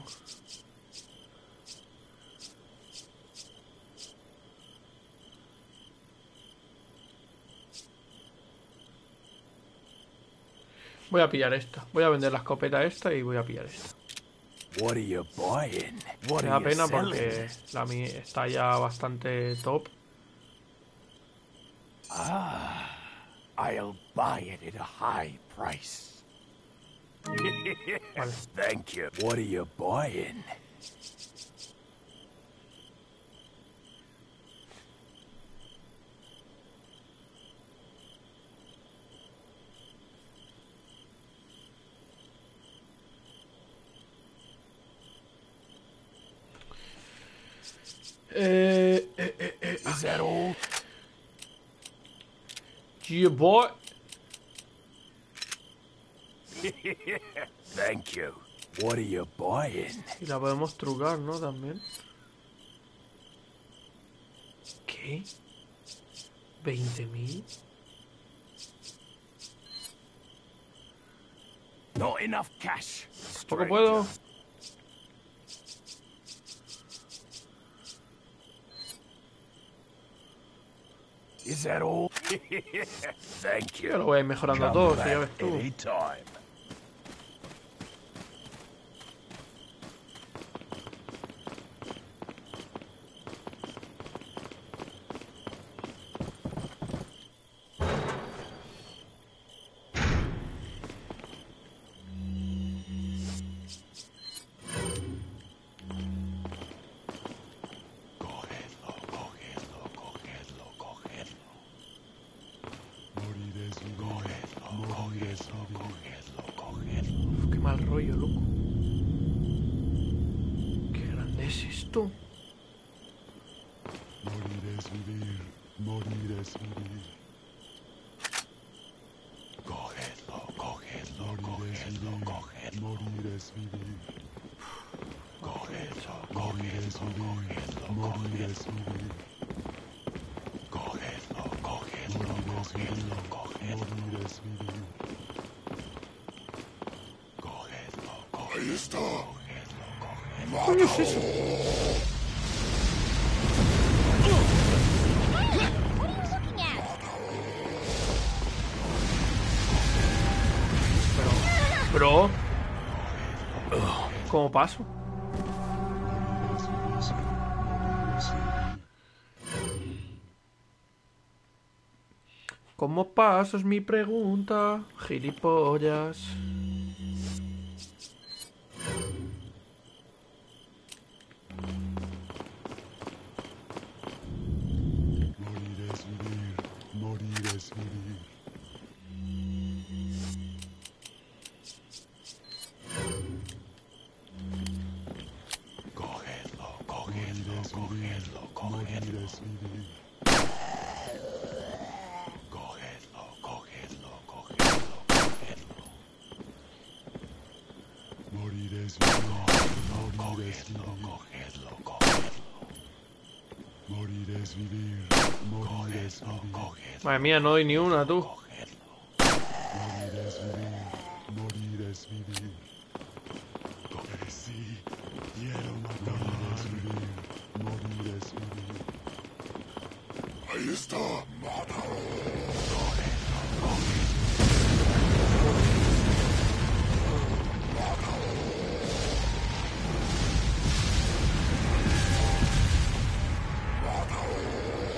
Voy a pillar esta. Voy a vender la escopeta esta y voy a pillar esta. What are you buying? What Me da are you pena selling? porque la mía está ya bastante top. Ah, I'll buy it at a high price. Vale. Thank you. What are you buying? Eh, eh, eh, eh. Is that all? Yeah, boy. Thank you. What are you buying? Y la podemos trucar, ¿no? También. ¿Qué? ¿veinte mil? Not enough cash. Poco puedo. Is that all? Thank you. Yo lo voy a ir mejorando todo, si ya ves tú. Anytime. Uf, qué mal rollo, loco. Qué grande es esto. Morir es vivir, morir es vivir. Cogedlo, cogedlo, cogedlo, cogedlo. Morir es vivir. Cogedlo, morir es vivir, morir es vivir. Cogedlo, cogedlo, cogedlo, cogedlo. Morir es vivir. Cogedlo, cogedlo. Ahí está. ¿Qué es eso? What are you looking at? Bro. ¿Cómo paso? ¿Cómo paso? Es mi pregunta. Gilipollas. Morir es vivir, morir es vivir. Cogedlo, cogedlo, cogedlo, morir es vivir. Cogedlo, cogedlo, cogedlo, cogedlo. Morir es vivir, morir es vivir. Cogedlo, cogedlo. Morir es vivir, morir es vivir. Madre mía, no doy ni una, tú. Morir es vivir, morir es vivir. Coger sí, quiero matar. Morir es vivir, morir es vivir. Ahí está, mátalo. Cógelo, cógelo. Mátalo. Mátalo.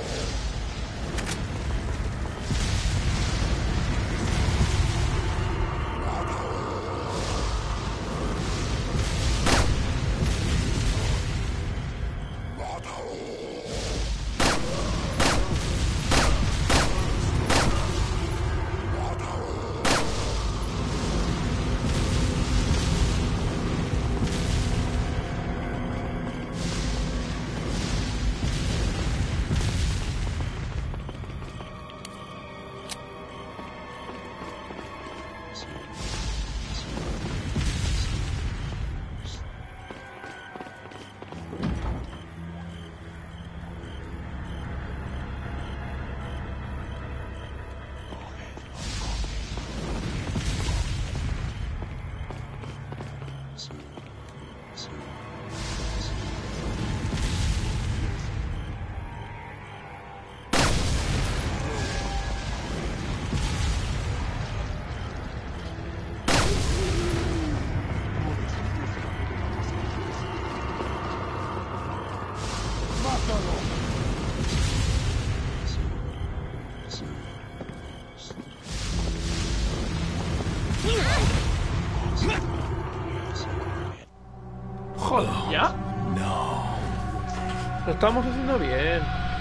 Joder, ¿ya? No. Lo estamos haciendo bien.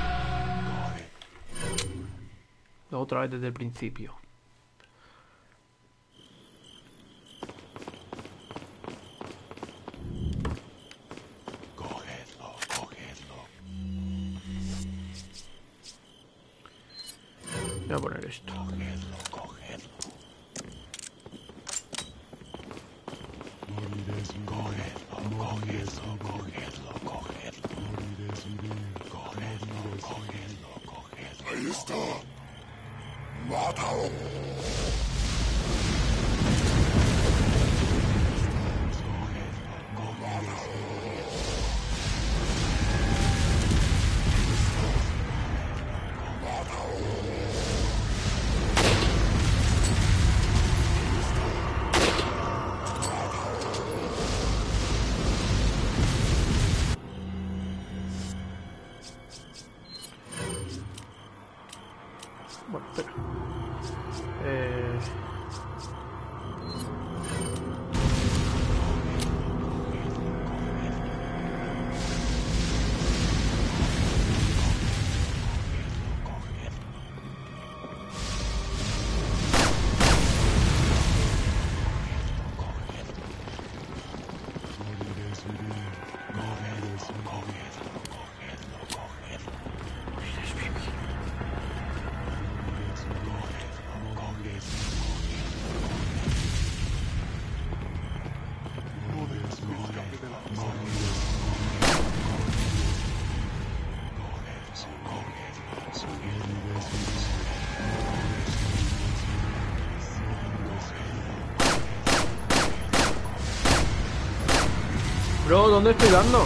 Otra vez desde el principio. Cogedlo, cogedlo. Voy a poner esto. Cogedlo, cogedlo. Moriréis vivir. Cogedlo, cogedlo, cogedlo, cogedlo. Moriréis vivir. Cogedlo, cogedlo, cogedlo. Ahí está. ¡Mátalo! Bueno, espera. Eh... Bro, ¿dónde estoy dando?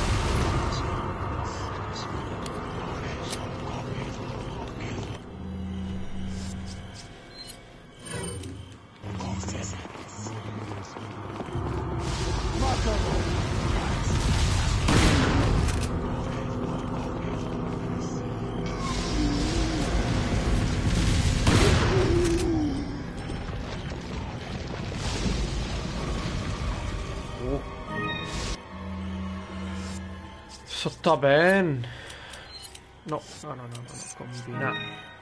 Eso está bien. No, no, no, no, no, no. Combinar.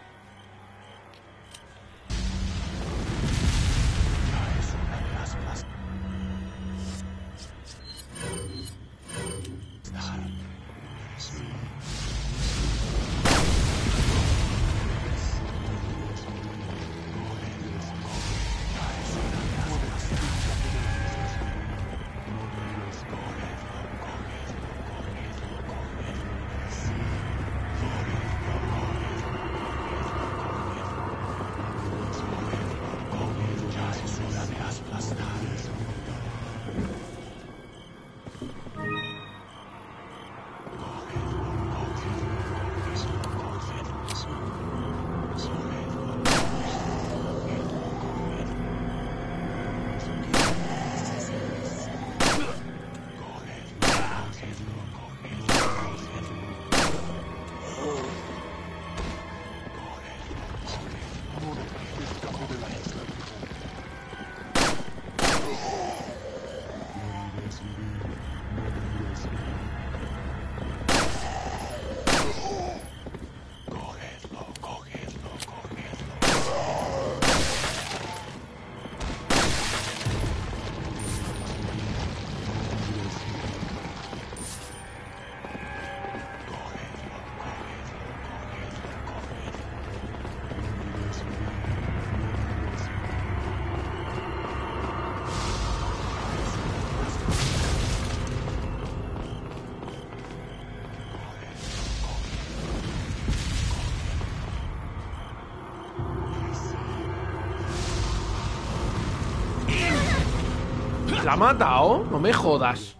¿La ha matado? No me jodas.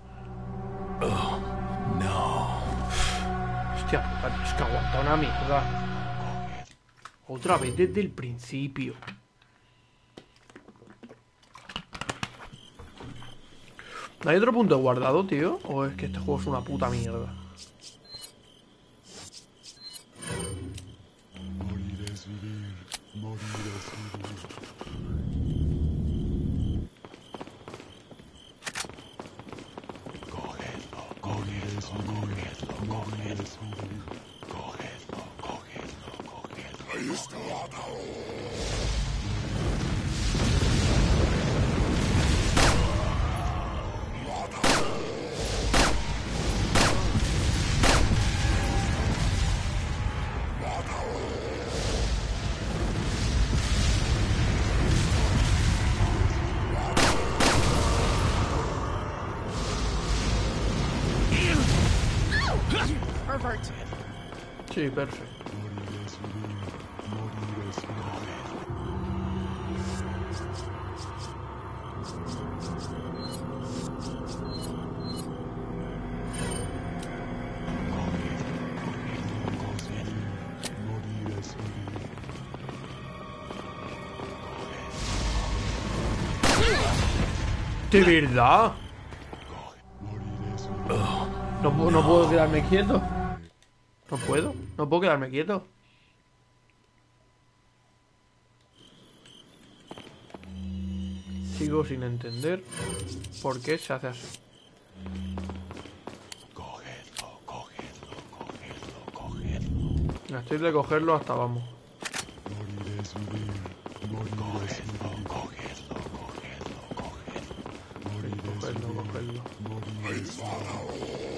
Oh, no. Hostia puta, es que aguanta una mierda. Otra vez desde el principio. ¿No hay otro punto guardado, tío? ¿O es que este juego es una puta mierda? Moriréis vivir, moriréis vivir. Cogedlo, moriréis vivir, moriréis vivir. Cogedlo, cogedlo, cogedlo. Ahí está. Pervert. Sí, perfecto. ¿De verdad? No, pu- no puedo quedarme quieto. No puedo, no puedo quedarme quieto. Sigo sin entender por qué se hace así. Cogedlo, cogedlo, cogedlo, cogedlo. Ya estoy de cogerlo hasta vamos. Morir es vivir. Morir es vivir. Cogedlo, cogedlo, cogedlo. Morir es Cogerlo, vivir. cogerlo. Morir es vivir.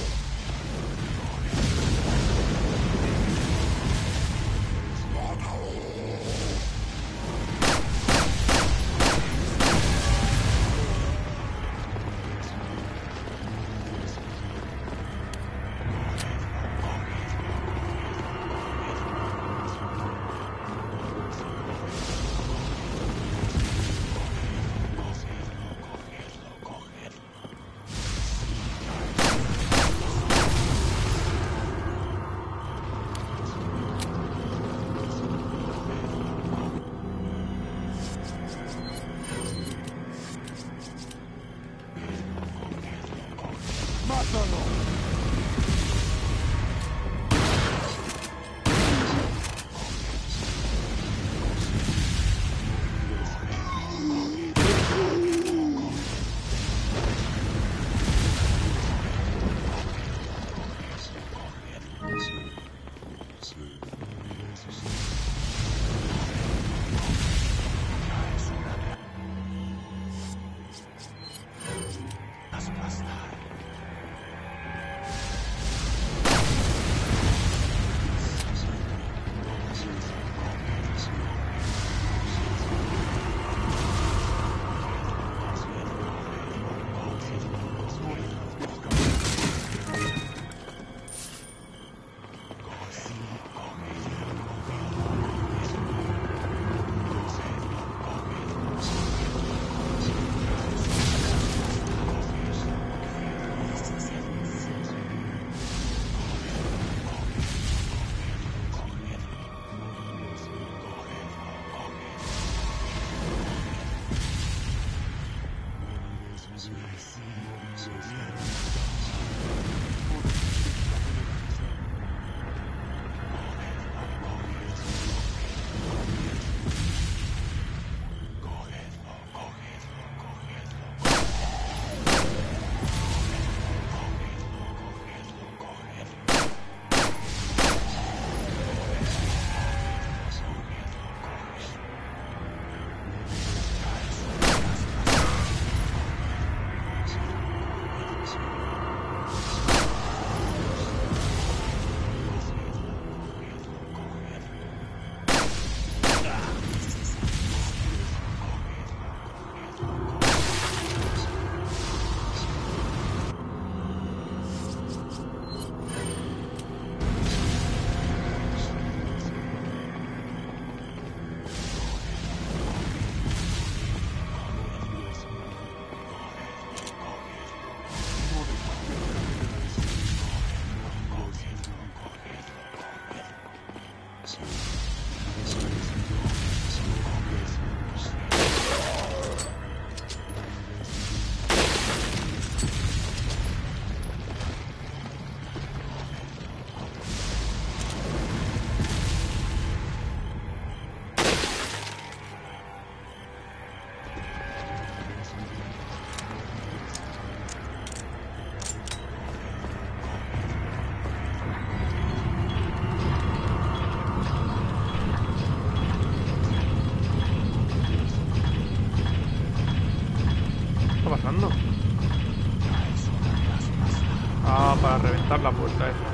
Ah, para reventar la puerta esa.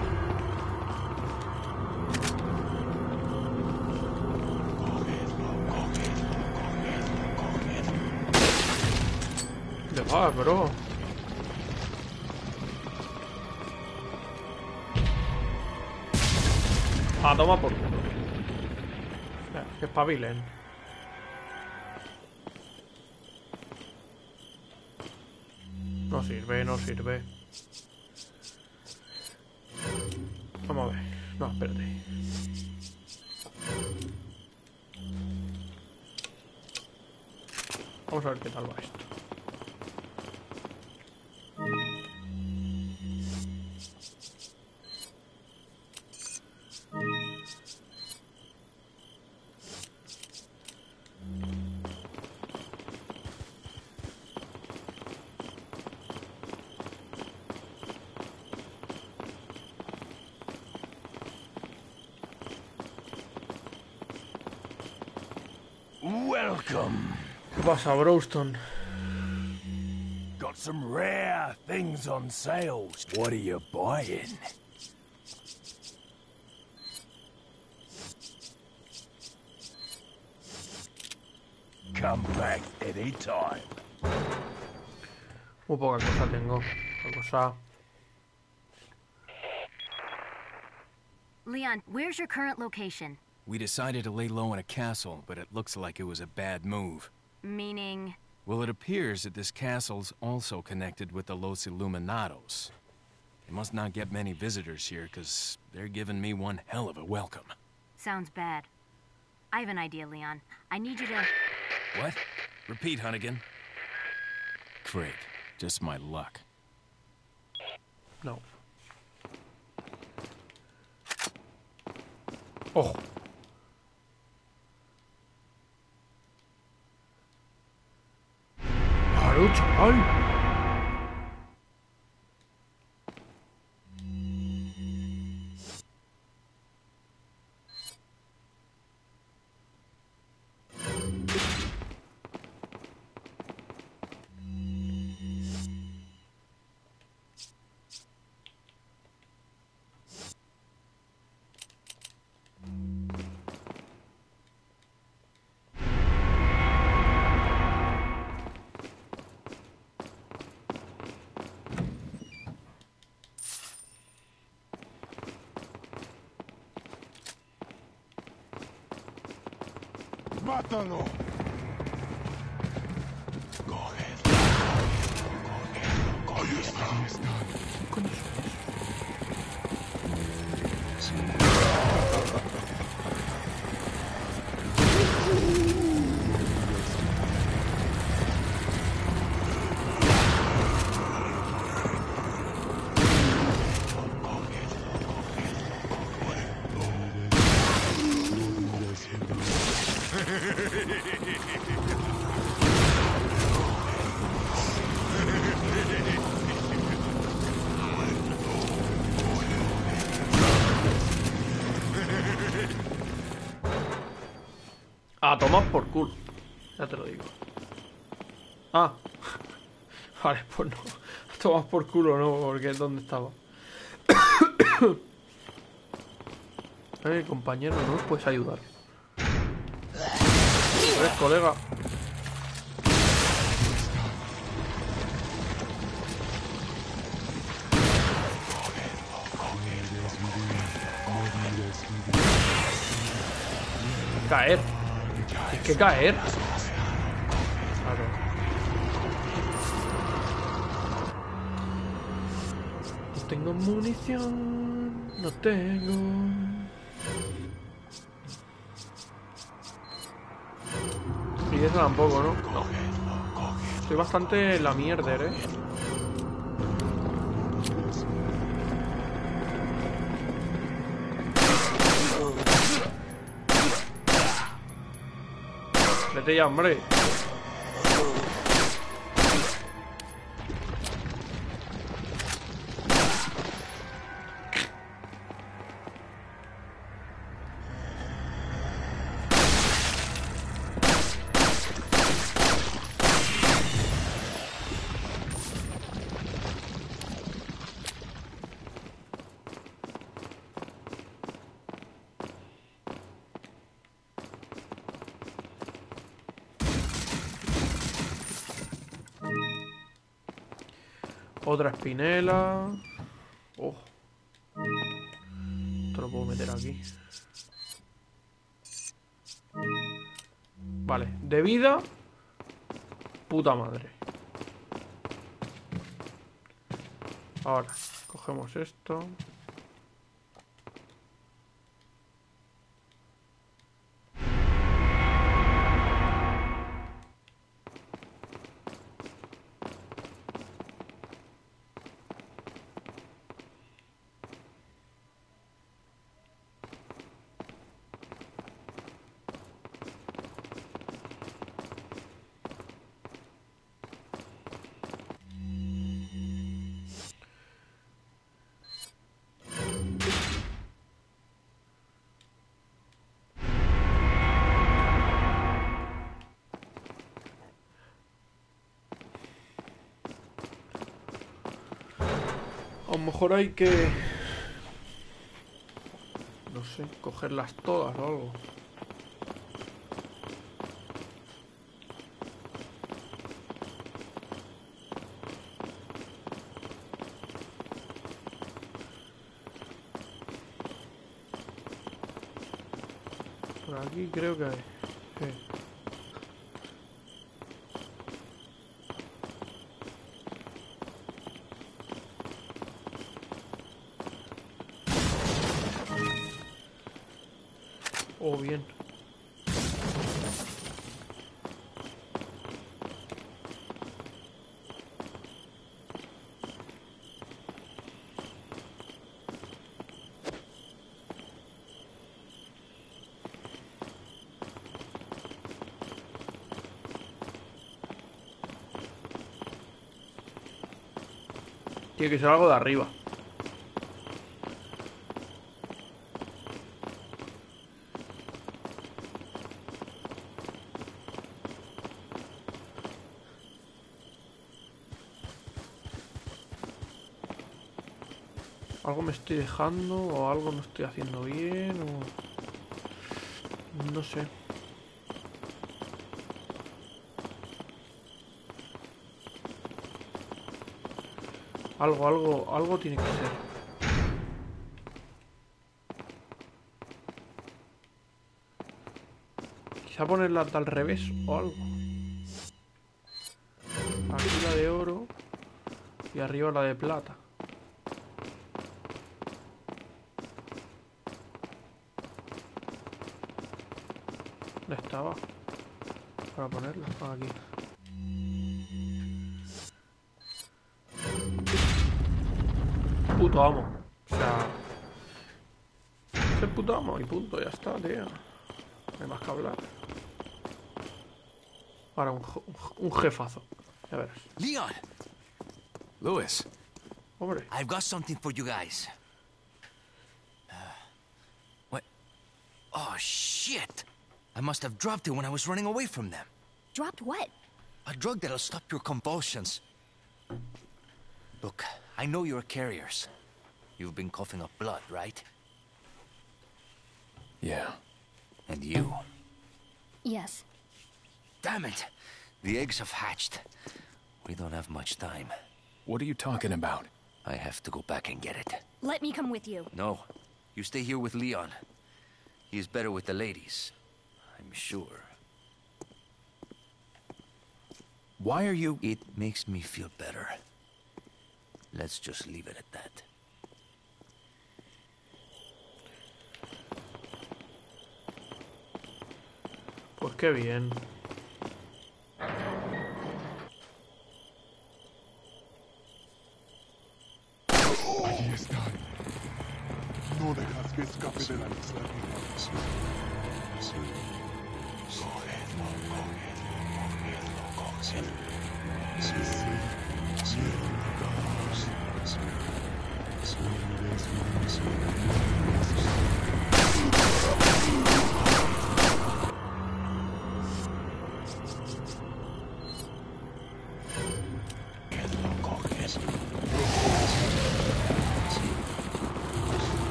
¿Dónde vas, bro? A tomar por culo. Venga, que espabilen. No sirve, no sirve. Vamos a ver. No, espérate. Vamos a ver qué tal va esto. Welcome. ¿Qué pasa, Browston? Got some rare things on sale. What are you buying? Come back anytime. Muy poca cosa tengo. Poca cosa. Leon, where's your current location? We decided to lay low in a castle, but it looks like it was a bad move. Meaning... Well, it appears that this castle's also connected with the Los Illuminados. They must not get many visitors here, because they're giving me one hell of a welcome. Sounds bad. I have an idea, Leon. I need you to... What? Repeat, Hunnigan. Great. Just my luck. No. Ojo. Claro, chaval. ¡Mátalo! Cógelo. Cógelo. Ahí está. Ahí está. ¿Qué coño son A tomar por culo. Ya te lo digo. Ah. Vale, pues no. A tomar por culo no, porque es donde estaba. Eh, compañero, ¿no nos puedes ayudar? ¿Eres colega? Caer. Hay que caer. Claro. No tengo munición. No tengo. Y eso tampoco, ¿no? No. Estoy bastante en la mierder, ¿eh? Vete ya, hombre. Otra espinela. Oh. Esto lo puedo meter aquí. Vale, de vida. Puta madre. Ahora, cogemos esto. A lo mejor hay que... no sé, cogerlas todas o algo. Por aquí creo que hay. Sí. Oh, bien. Tiene que ser algo de arriba. Algo me estoy dejando o algo no estoy haciendo bien o... no sé. Algo, algo, algo tiene que ser. Quizá ponerla al revés o algo. Aquí la de oro y arriba la de plata. ¿Dónde estaba? Para ponerla. Ah, aquí. Puto amo. O sea... es el puto amo y punto. Ya está, tío. No hay más que hablar. Ahora un, un jefazo. Ya verás. Leon! Louis. Hombre. I've got something for you guys. Uh, what? Oh, shit! I must have dropped it when I was running away from them. Dropped what? A drug that'll stop your convulsions. Look, I know you're carriers. You've been coughing up blood, right? Yeah. And you? Yes. Damn it! The eggs have hatched. We don't have much time. What are you talking about? I have to go back and get it. Let me come with you. No. You stay here with Leon. He is better with the ladies. I'm sure. Why are you... It makes me feel better. Let's just leave it at that. Pues qué bien. Allí están. No dejas que escape de la isla. Cogedlo, cogedlo, cogedlo, cogedlo. Sí, sí,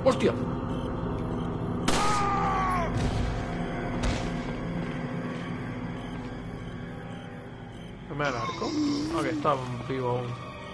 ¡Hostia! ¿No me da el arco? Ah, que está vivo aún.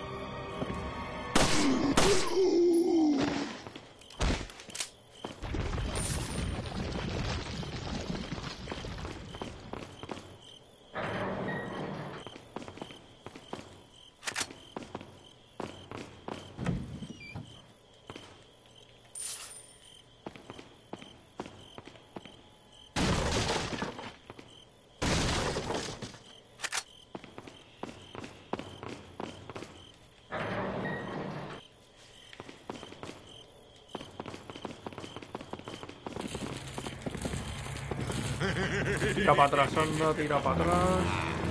Tira para atrás, anda, tira para atrás.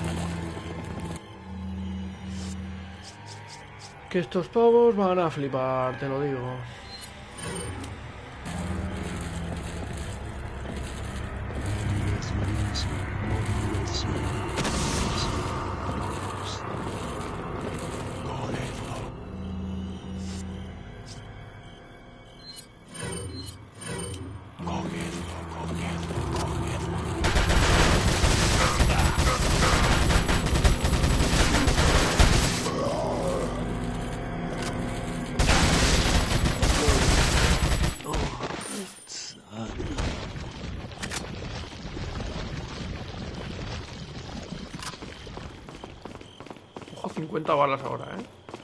Que estos pavos van a flipar, te lo digo. Ojo, cincuenta balas ahora, ¿eh?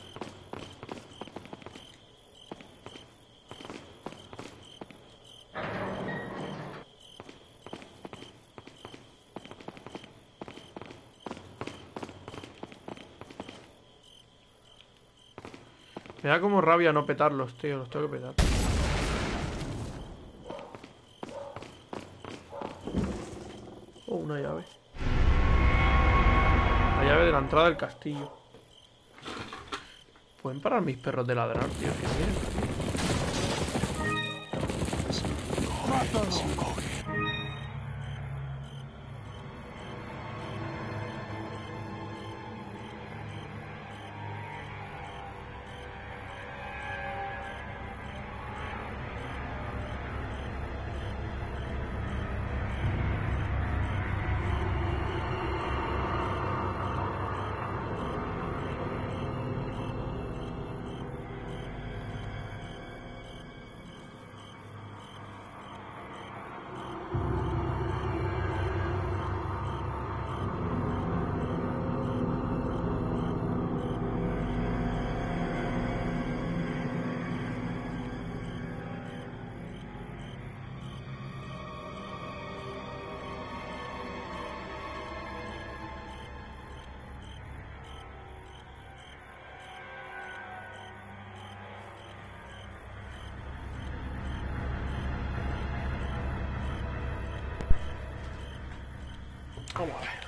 Me da como rabia no petarlos, tío. Los tengo que petar. Oh, una llave. La llave de la entrada del castillo. ¿Pueden parar mis perros de ladrar, tío? ¿Qué bien? Vamos a ver.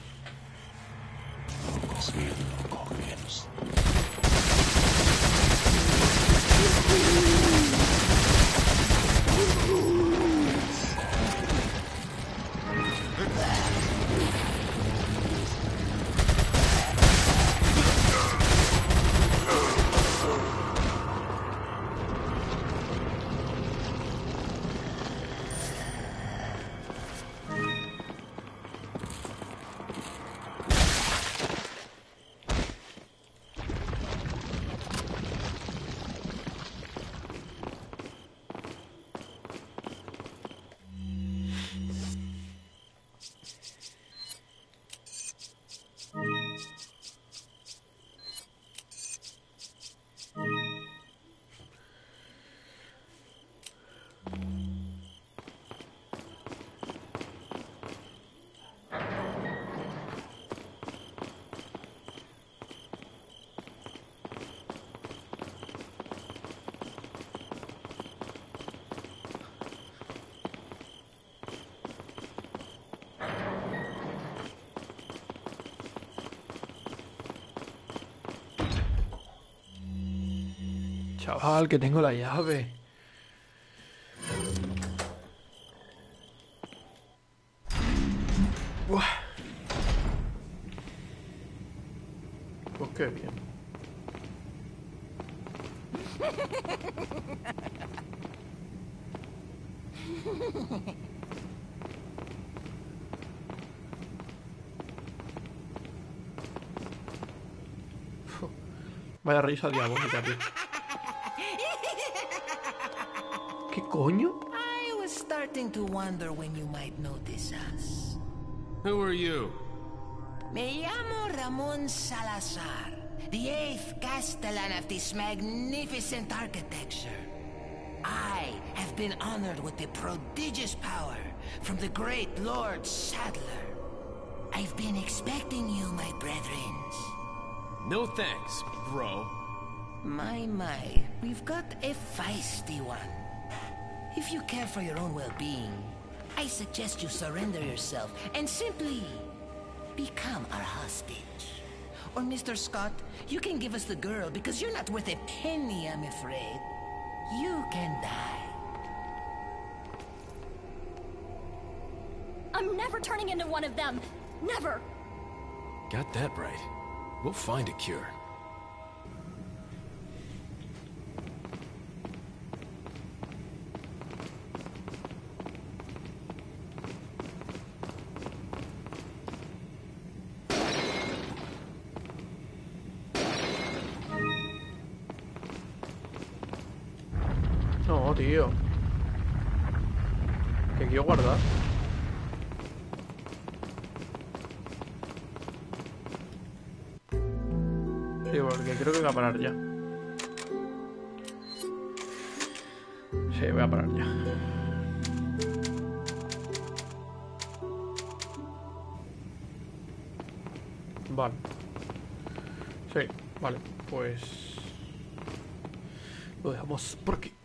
Chaval, que tengo la llave. Buah. Pues qué bien. Vaya risa diabólica, tío. ¿Qué coño? I was starting to wonder when you might notice us. Who are you? Me llamo Ramon Salazar, the eighth Castellan of this magnificent architecture. I have been honored with the prodigious power from the great Lord Sadler. I've been expecting you, my brethren. No thanks, bro. My, my, we've got a feisty one. If you care for your own well-being, I suggest you surrender yourself and simply become our hostage. Or Mister Scott, you can give us the girl because you're not worth a penny, I'm afraid. You can die. I'm never turning into one of them. Never. Got that right. We'll find a cure. No, tío. Que quiero guardar. Sí, porque creo que voy a parar ya. Sí, voy a parar ya. Vale. Sí, vale. Pues lo dejamos por aquí.